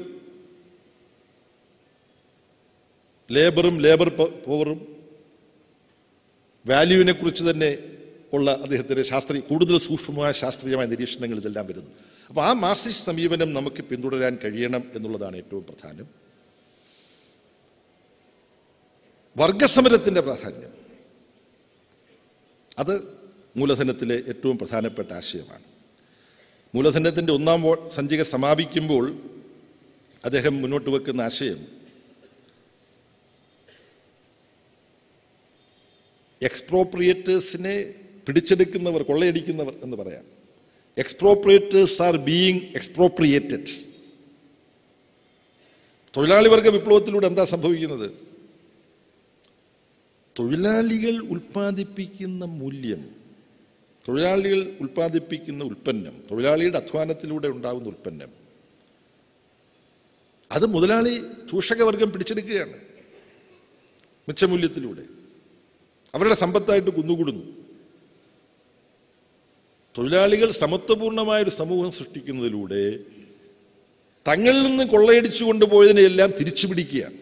ലേബറും ലേബർ പവറും വാല്യൂവിനെ കുറിച്ച് തന്നെ ഉള്ള അദ്ദേഹത്തിൻ്റെ കൂടുതൽ സൂക്ഷ്മമായ ശാസ്ത്രീയമായ നിരീക്ഷണങ്ങൾ ഇതെല്ലാം വരുന്നു. അപ്പോൾ ആ മാർക്സിസ്റ്റ് സമീപനം നമുക്ക് പിന്തുടരാൻ കഴിയണം എന്നുള്ളതാണ് ഏറ്റവും പ്രധാനം. വർഗസമരത്തിൻ്റെ പ്രാധാന്യം, അത് മൂലധനത്തിലെ ഏറ്റവും പ്രധാനപ്പെട്ട ആശയമാണ്. മൂലധനത്തിൻ്റെ 1ാം സഞ്ചിക സമാപിക്കുമ്പോൾ അദ്ദേഹം മുന്നോട്ട് വെക്കുന്ന ആശയം എക്സ്പ്രോപ്രിയേറ്റേഴ്സിനെ പിടിച്ചെടുക്കുന്നവർ, കൊള്ളയടിക്കുന്നവർ എന്ന് പറയാം. Expropriators are being expropriated. തൊഴിലാളി വർഗ വിപ്ലവത്തിലൂടെ എന്താ സംഭവിക്കുന്നത്? തൊഴിലാളികൾ ഉൽപ്പാദിപ്പിക്കുന്ന മൂല്യം, തൊഴിലാളികൾ ഉൽപ്പാദിപ്പിക്കുന്ന ഉൽപ്പന്നം, തൊഴിലാളിയുടെ അധ്വാനത്തിലൂടെ ഉണ്ടാകുന്ന ഉൽപ്പന്നം, അത് മുതലാളി ചൂഷകവർഗം പിടിച്ചെടുക്കുകയാണ് മിച്ചമൂല്യത്തിലൂടെ. അവരുടെ സമ്പത്തായിട്ട് കുന്നുകൂടുന്നു. തൊഴിലാളികൾ സമത്വപൂർണമായൊരു സമൂഹം സൃഷ്ടിക്കുന്നതിലൂടെ തങ്ങളിൽ നിന്ന് കൊള്ളയടിച്ചു കൊണ്ടുപോയതിനെയെല്ലാം തിരിച്ചു പിടിക്കുകയാണ്.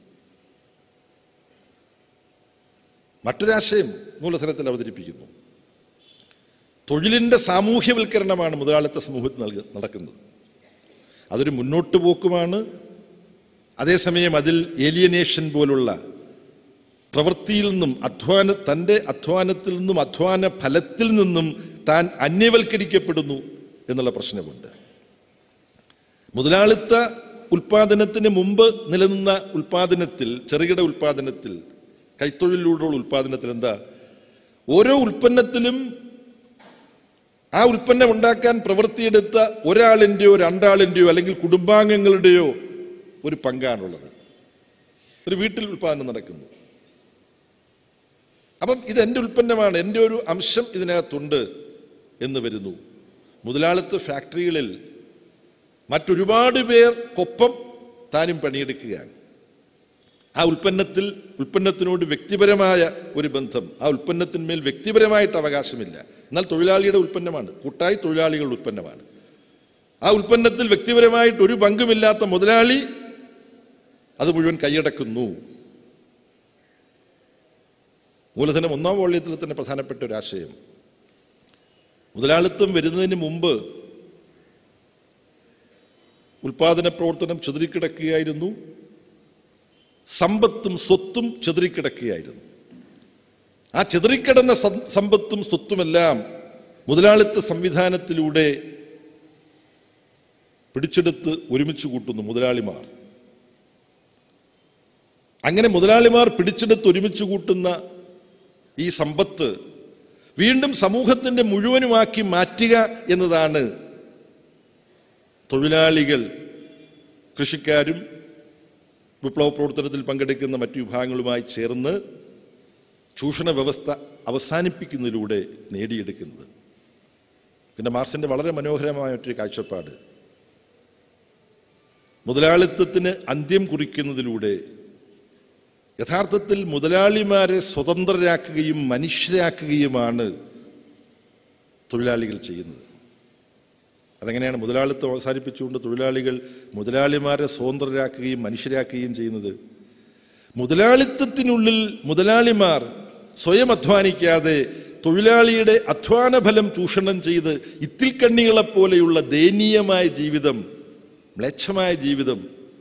മറ്റൊരാശയം മൂലധനത്തിൽ അവതരിപ്പിക്കുന്നു. തൊഴിലിൻ്റെ സാമൂഹ്യവൽക്കരണമാണ് മുതലാളിത്ത സമൂഹത്തിൽ നടക്കുന്നത്. അതൊരു മുന്നോട്ട് പോക്കുമാണ്. അതേസമയം അതിൽ ഏലിയനേഷൻ പോലുള്ള പ്രവൃത്തിയിൽ നിന്നും തൻ്റെ അധ്വാനത്തിൽ നിന്നും അധ്വാന ഫലത്തിൽ നിന്നും താൻ അന്യവൽക്കരിക്കപ്പെടുന്നു എന്നുള്ള പ്രശ്നമുണ്ട്. മുതലാളിത്ത ഉൽപ്പാദനത്തിന് മുമ്പ് നിലനിന്ന ഉൽപ്പാദനത്തിൽ, ചെറുകിട ഉൽപ്പാദനത്തിൽ, കൈത്തൊഴിലിലൂടെയുള്ള ഉൽപ്പാദനത്തിൽ എന്താ, ഓരോ ഉൽപ്പന്നത്തിലും ആ ഉൽപ്പന്നം ഉണ്ടാക്കാൻ പ്രവൃത്തിയെടുത്ത ഒരാളിൻ്റെയോ രണ്ടാളിൻ്റെയോ അല്ലെങ്കിൽ കുടുംബാംഗങ്ങളുടെയോ ഒരു പങ്കാണുള്ളത്. ഒരു വീട്ടിൽ ഉൽപ്പാദനം നടക്കുന്നു. അപ്പം ഇത് എൻ്റെ ഉൽപ്പന്നമാണ്, എൻ്റെ ഒരു അംശം ഇതിനകത്തുണ്ട് എന്ന് വരുന്നു. മുതലാളിത്ത ഫാക്ടറികളിൽ മറ്റൊരുപാട് പേർക്കൊപ്പം താനും പണിയെടുക്കുകയാണ്. ആ ഉൽപ്പന്നത്തിനോട് വ്യക്തിപരമായ ഒരു ബന്ധം, ആ ഉൽപ്പന്നത്തിന്മേൽ വ്യക്തിപരമായിട്ട് അവകാശമില്ല. എന്നാൽ തൊഴിലാളിയുടെ ഉൽപ്പന്നമാണ്, കൂട്ടായി തൊഴിലാളികളുടെ ഉൽപ്പന്നമാണ്. ആ ഉൽപ്പന്നത്തിൽ വ്യക്തിപരമായിട്ട് ഒരു പങ്കുമില്ലാത്ത മുതലാളി അത് മുഴുവൻ കൈയടക്കുന്നു. മൂലധനം ഒന്നാം വോള്യത്തിൽ തന്നെ പ്രധാനപ്പെട്ട ഒരാശയം. മുതലാളിത്തം വരുന്നതിന് മുമ്പ് ഉൽപാദന പ്രവർത്തനം ചിതറിക്കിടക്കുകയായിരുന്നു, സമ്പത്തും സ്വത്തും ചിതറിക്കിടക്കുകയായിരുന്നു. ആ ചിതറിക്കിടന്ന സമ്പത്തും സ്വത്തുമെല്ലാം മുതലാളിത്ത സംവിധാനത്തിലൂടെ പിടിച്ചെടുത്ത് ഒരുമിച്ച് കൂട്ടുന്നു മുതലാളിമാർ. അങ്ങനെ മുതലാളിമാർ പിടിച്ചെടുത്ത് ഒരുമിച്ച് കൂട്ടുന്ന ഈ സമ്പത്ത് വീണ്ടും സമൂഹത്തിൻ്റെ മുഴുവനുമാക്കി മാറ്റുക എന്നതാണ് തൊഴിലാളികൾ, കൃഷിക്കാരും വിപ്ലവ പ്രവർത്തനത്തിൽ പങ്കെടുക്കുന്ന മറ്റു വിഭാഗങ്ങളുമായി ചേർന്ന് ചൂഷണ വ്യവസ്ഥ അവസാനിപ്പിക്കുന്നതിലൂടെ നേടിയെടുക്കുന്നത്. പിന്നെ മാർക്സിൻ്റെ വളരെ മനോഹരമായ മറ്റൊരു കാഴ്ചപ്പാട്, മുതലാളിത്തത്തിന് അന്ത്യം കുറിക്കുന്നതിലൂടെ യഥാർത്ഥത്തിൽ മുതലാളിമാരെ സ്വതന്ത്രരാക്കുകയും മനുഷ്യരാക്കുകയുമാണ് തൊഴിലാളികൾ ചെയ്യുന്നത്. അതെങ്ങനെയാണ് മുതലാളിത്തം അവസാനിപ്പിച്ചുകൊണ്ട് തൊഴിലാളികൾ മുതലാളിമാരെ സ്വതന്ത്രരാക്കുകയും മനുഷ്യരാക്കുകയും ചെയ്യുന്നത്? മുതലാളിത്തത്തിനുള്ളിൽ മുതലാളിമാർ സ്വയം അധ്വാനിക്കാതെ തൊഴിലാളിയുടെ അധ്വാനഫലം ചൂഷണം ചെയ്ത് ഇത്തിൽക്കണ്ണികളെപ്പോലെയുള്ള ദയനീയമായ ജീവിതം, മ്ലേച്ഛമായ ജീവിതം,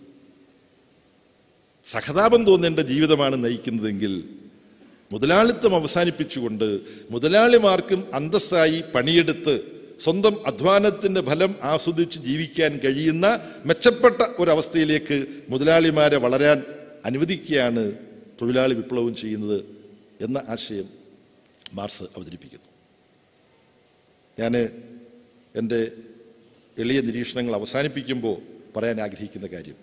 സഹതാപം തോന്നേണ്ട ജീവിതമാണ് നയിക്കുന്നതെങ്കിൽ മുതലാളിത്തം അവസാനിപ്പിച്ചുകൊണ്ട് മുതലാളിമാർക്കും അന്തസ്സായി പണിയെടുത്ത് സ്വന്തം അധ്വാനത്തിൻ്റെ ഫലം ആസ്വദിച്ച് ജീവിക്കാൻ കഴിയുന്ന മെച്ചപ്പെട്ട ഒരവസ്ഥയിലേക്ക് മുതലാളിമാരെ വളരാൻ അനുവദിക്കുകയാണ് തൊഴിലാളി വിപ്ലവം ചെയ്യുന്നത് എന്ന ആശയം മാർക്സ് അവതരിപ്പിക്കുന്നു. ഞാൻ എൻ്റെ എളിയ നിരീക്ഷണങ്ങൾ അവസാനിപ്പിക്കുമ്പോൾ പറയാൻ ആഗ്രഹിക്കുന്ന കാര്യം,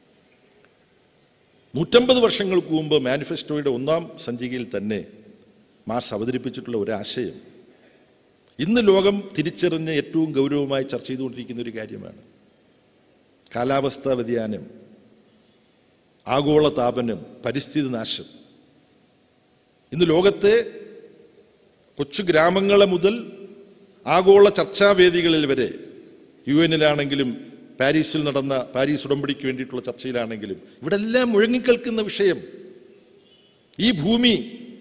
150 വർഷങ്ങൾക്ക് മുമ്പ് മാനിഫെസ്റ്റോയുടെ 1-ാം സഞ്ചികയിൽ തന്നെ മാർക്സ് അവതരിപ്പിച്ചിട്ടുള്ള ഒരാശയം ഇന്ന് ലോകം തിരിച്ചറിഞ്ഞ് ഏറ്റവും ഗൗരവമായി ചർച്ച ചെയ്തുകൊണ്ടിരിക്കുന്ന ഒരു കാര്യമാണ്. കാലാവസ്ഥാ വ്യതിയാനം, ആഗോള താപനം, പരിസ്ഥിതി നാശം. ഇന്ന് ലോകത്തെ കൊച്ചു ഗ്രാമങ്ങളെ മുതൽ ആഗോള ചർച്ചാവേദികളിൽ വരെ, UN-ലാണെങ്കിലും പാരീസിൽ നടന്ന പാരീസ് ഉടമ്പടിക്ക് വേണ്ടിയിട്ടുള്ള ചർച്ചയിലാണെങ്കിലും ഇവിടെ എല്ലാം മുഴങ്ങിക്കേൾക്കുന്ന വിഷയം, ഈ ഭൂമി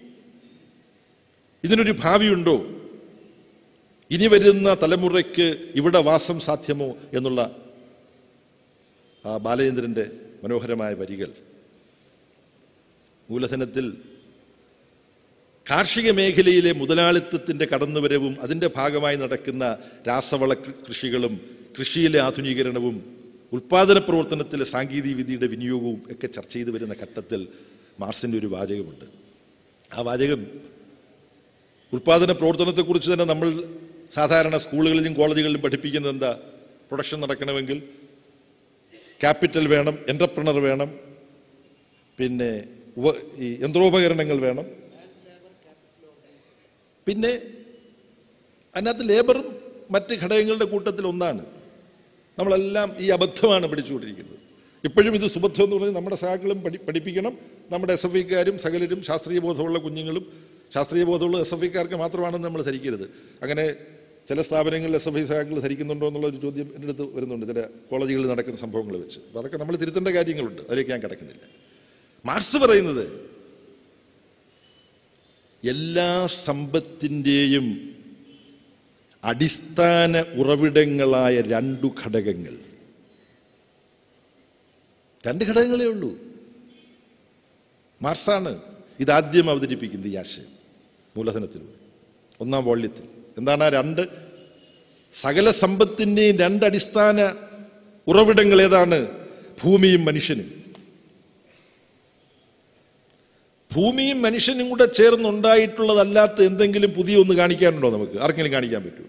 ഇതിനൊരു ഭാവിയുണ്ടോ, ഇനി വരുന്ന തലമുറയ്ക്ക് ഇവിടെ വാസം സാധ്യമോ എന്നുള്ള ബാലചന്ദ്രൻ്റെ മനോഹരമായ വരികൾ. മൂലധനത്തിൽ കാർഷിക മേഖലയിലെ മുതലാളിത്തത്തിൻ്റെ കടന്നുവരവും അതിൻ്റെ ഭാഗമായി നടക്കുന്ന രാസവള കൃഷികളും കൃഷിയിലെ ആധുനീകരണവും ഉൽപാദന പ്രവർത്തനത്തിലെ സാങ്കേതിക വിദ്യയുടെ വിനിയോഗവും ഒക്കെ ചർച്ച ചെയ്തു വരുന്ന ഘട്ടത്തിൽ മാർക്സിൻ്റെ ഒരു വാചകമുണ്ട്. ആ വാചകം ഉൽപാദന പ്രവർത്തനത്തെക്കുറിച്ച് തന്നെ നമ്മൾ സാധാരണ സ്കൂളുകളിലും കോളേജുകളിലും പഠിപ്പിക്കുന്നത് എന്താ? പ്രൊഡക്ഷൻ നടക്കണമെങ്കിൽ ക്യാപിറ്റൽ വേണം, എൻ്റർപ്രണർ വേണം, പിന്നെ ഈ യന്ത്രോപകരണങ്ങൾ വേണം, പിന്നെ അതിനകത്ത് ലേബറും മറ്റ് ഘടകങ്ങളുടെ കൂട്ടത്തിൽ ഒന്നാണ്. നമ്മളെല്ലാം ഈ അബദ്ധമാണ് പഠിച്ചുകൊണ്ടിരിക്കുന്നത്. ഇപ്പോഴും ഇത് സുബദ്ധം എന്ന് പറഞ്ഞാൽ നമ്മുടെ സഹാക്കളും പഠിപ്പിക്കണം. നമ്മുടെ SFIക്കാരും സകലരും ശാസ്ത്രീയ ബോധമുള്ള കുഞ്ഞുങ്ങളും, ശാസ്ത്രീയ ബോധമുള്ള SFIക്കാർക്ക് മാത്രമാണെന്ന് നമ്മൾ ധരിക്കരുത്. അങ്ങനെ ചില സ്ഥാപനങ്ങളിൽ SFI സഹാക്കൾ ധരിക്കുന്നുണ്ടോ എന്നുള്ളൊരു ചോദ്യം എൻ്റെ അടുത്ത് വരുന്നുണ്ട്, ചില കോളേജുകളിൽ നടക്കുന്ന സംഭവങ്ങൾ വെച്ച്. അപ്പോൾ അതൊക്കെ നമ്മൾ തിരുത്തേണ്ട കാര്യങ്ങളുണ്ട്, അതിലേക്ക് ഞാൻ കിടക്കുന്നില്ല. മാർക്സ് പറയുന്നത് എല്ലാ സമ്പത്തിൻ്റെയും അടിസ്ഥാന ഉറവിടങ്ങളായ രണ്ട് ഘടകങ്ങളേ ഉള്ളൂ. മാർക്സാണ് ഇതാദ്യം അവതരിപ്പിക്കുന്നത്, ഈ ആശയം മൂലധനത്തിലൂടെ, ഒന്നാം വോള്യത്തിൽ. എന്താണ് ആ രണ്ട്? സകല സമ്പത്തിൻ്റെയും രണ്ട് അടിസ്ഥാന ഉറവിടങ്ങൾ ഏതാണ്? ഭൂമിയും മനുഷ്യനും. ഭൂമിയും മനുഷ്യനും കൂടെ ചേർന്നുണ്ടായിട്ടുള്ളതല്ലാത്ത എന്തെങ്കിലും പുതിയ ഒന്ന് കാണിക്കാനുണ്ടോ? നമുക്ക് ആർക്കെങ്കിലും കാണിക്കാൻ പറ്റുമോ?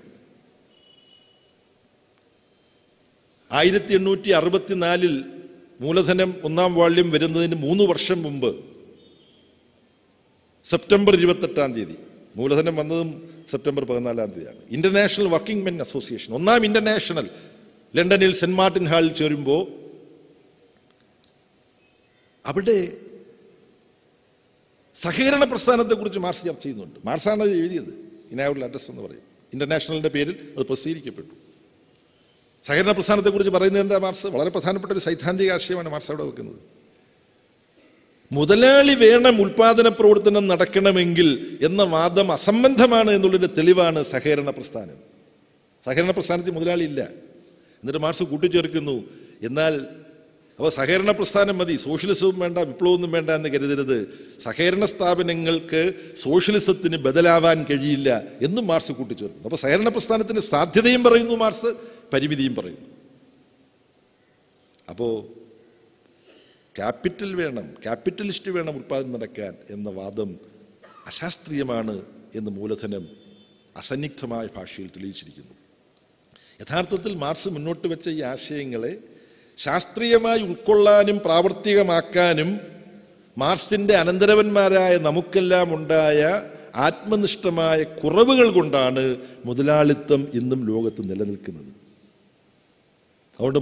1864 മൂലധനം ഒന്നാം വോള്യം വരുന്നതിന് 3 വർഷം മുമ്പ് സെപ്റ്റംബർ 28 മൂലധനം വന്നതും September 14 International Working Men Association, ഒന്നാം ഇന്റർനാഷണൽ, ലണ്ടനിൽ സെന്റ് മാർട്ടിൻ ഹാളിൽ ചേരുമ്പോൾ അവിടെ സഹകരണ പ്രസ്ഥാനത്തെക്കുറിച്ച് മാർക്സ് ചർച്ച ചെയ്യുന്നുണ്ട്. മാർക്സാണ് അത് എഴുതിയത്, ഇനാവുൽ അഡ്രസ് എന്ന് പറയും. ഇന്റർനാഷണലിന്റെ പേരിൽ അത് പ്രസിദ്ധീകരിക്കപ്പെട്ടു. സഹകരണ പ്രസ്ഥാനത്തെക്കുറിച്ച് പറയുന്നത് എന്താ? മാർക്സ് വളരെ പ്രധാനപ്പെട്ട ഒരു സൈദ്ധാന്തിക ആശയമാണ് മാർക്സ് അവിടെ വെക്കുന്നത്. മുതലാളി വേണം ഉൽപാദന പ്രവർത്തനം നടക്കണമെങ്കിൽ എന്ന വാദം അസംബന്ധമാണ് എന്നുള്ളതിന്റെ തെളിവാണ് സഹകരണ പ്രസ്ഥാനം. സഹകരണ പ്രസ്ഥാനത്തിൽ മുതലാളി ഇല്ല. എന്നിട്ട് മാർക്സ് കൂട്ടിച്ചേർക്കുന്നു, എന്നാൽ അപ്പോൾ സഹകരണ പ്രസ്ഥാനം മതി, സോഷ്യലിസവും വേണ്ട, വിപ്ലവമൊന്നും വേണ്ട എന്ന് കരുതരുത്. സഹകരണ സ്ഥാപനങ്ങൾക്ക് സോഷ്യലിസത്തിന് ബദലാവാൻ കഴിയില്ല എന്നും മാർക്സ് കൂട്ടിച്ചേർക്കുന്നു. അപ്പോൾ സഹകരണ പ്രസ്ഥാനത്തിന് സാധ്യതയും പറയുന്നു മാർക്സ്, പരിമിതിയും പറയുന്നു. അപ്പോൾ ക്യാപിറ്റൽ വേണം, ക്യാപിറ്റലിസ്റ്റ് വേണം ഉൽപ്പാദനം നടക്കാൻ എന്ന വാദം അശാസ്ത്രീയമാണ് എന്ന് മൂലധനം അസന്നിഗ്ധമായ ഭാഷയിൽ തെളിയിച്ചിരിക്കുന്നു. യഥാർത്ഥത്തിൽ മാർക്സ് മുന്നോട്ട് വെച്ച ഈ ആശയങ്ങളെ ശാസ്ത്രീയമായി ഉൾക്കൊള്ളാനും പ്രാവർത്തികമാക്കാനും മാർക്സിൻ്റെ അനന്തരവന്മാരായ നമുക്കെല്ലാം ഉണ്ടായ ആത്മനിഷ്ഠമായ കുറവുകൾ കൊണ്ടാണ് മുതലാളിത്തം ഇന്നും ലോകത്ത് നിലനിൽക്കുന്നത്. അതുകൊണ്ട്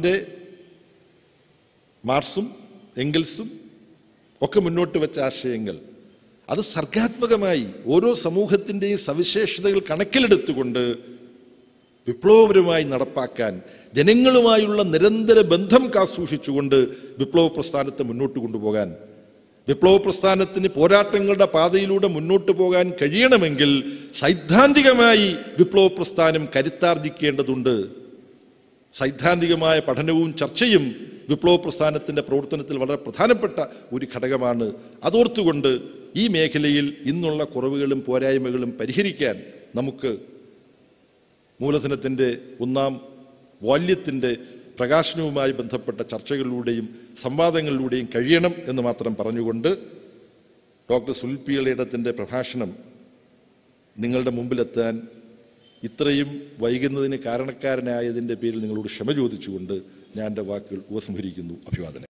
മാർക്സും എംഗൽസും ഒക്കെ മുന്നോട്ട് വെച്ച ആശയങ്ങൾ അത് സർഗാത്മകമായി ഓരോ സമൂഹത്തിൻ്റെയും സവിശേഷതകൾ കണക്കിലെടുത്തുകൊണ്ട് വിപ്ലവപരമായി നടപ്പാക്കാൻ, ജനങ്ങളുമായുള്ള നിരന്തര ബന്ധം കാസൂക്ഷിച്ചുകൊണ്ട് വിപ്ലവ പ്രസ്ഥാനത്തെ മുന്നോട്ട് കൊണ്ടുപോകാൻ, വിപ്ലവ പ്രസ്ഥാനത്തിന് പോരാട്ടങ്ങളുടെ പാതയിലൂടെ മുന്നോട്ട് പോകാൻ കഴിയണമെങ്കിൽ സൈദ്ധാന്തികമായി വിപ്ലവ പ്രസ്ഥാനം കരുത്താർജിക്കേണ്ടതുണ്ട്. സൈദ്ധാന്തികമായ പഠനവും ചർച്ചയും വിപ്ലവ പ്രസ്ഥാനത്തിൻ്റെ പ്രവർത്തനത്തിൽ വളരെ പ്രധാനപ്പെട്ട ഒരു ഘടകമാണ്. അതോർത്തുകൊണ്ട് ഈ മേഖലയിൽ ഇന്നുള്ള കുറവുകളും പോരായ്മകളും പരിഹരിക്കാൻ നമുക്ക് മൂലധനത്തിൻ്റെ ഒന്നാം വാല്യത്തിൻ്റെ പ്രകാശനവുമായി ബന്ധപ്പെട്ട ചർച്ചകളിലൂടെയും സംവാദങ്ങളിലൂടെയും കഴിയണം എന്ന് മാത്രം പറഞ്ഞുകൊണ്ട് ഡോക്ടർ സുനിൽ പി ഇളയിടത്തിൻ്റെ പ്രഭാഷണം നിങ്ങളുടെ മുമ്പിലെത്താൻ ഇത്രയും വൈകുന്നതിന് കാരണക്കാരനായതിൻ്റെ പേരിൽ നിങ്ങളോട് ക്ഷമ ചോദിച്ചുകൊണ്ട് ഞാൻ എൻ്റെ വാക്കുകൾ ഉപസംഹരിക്കുന്നു. അഭിവാദനം.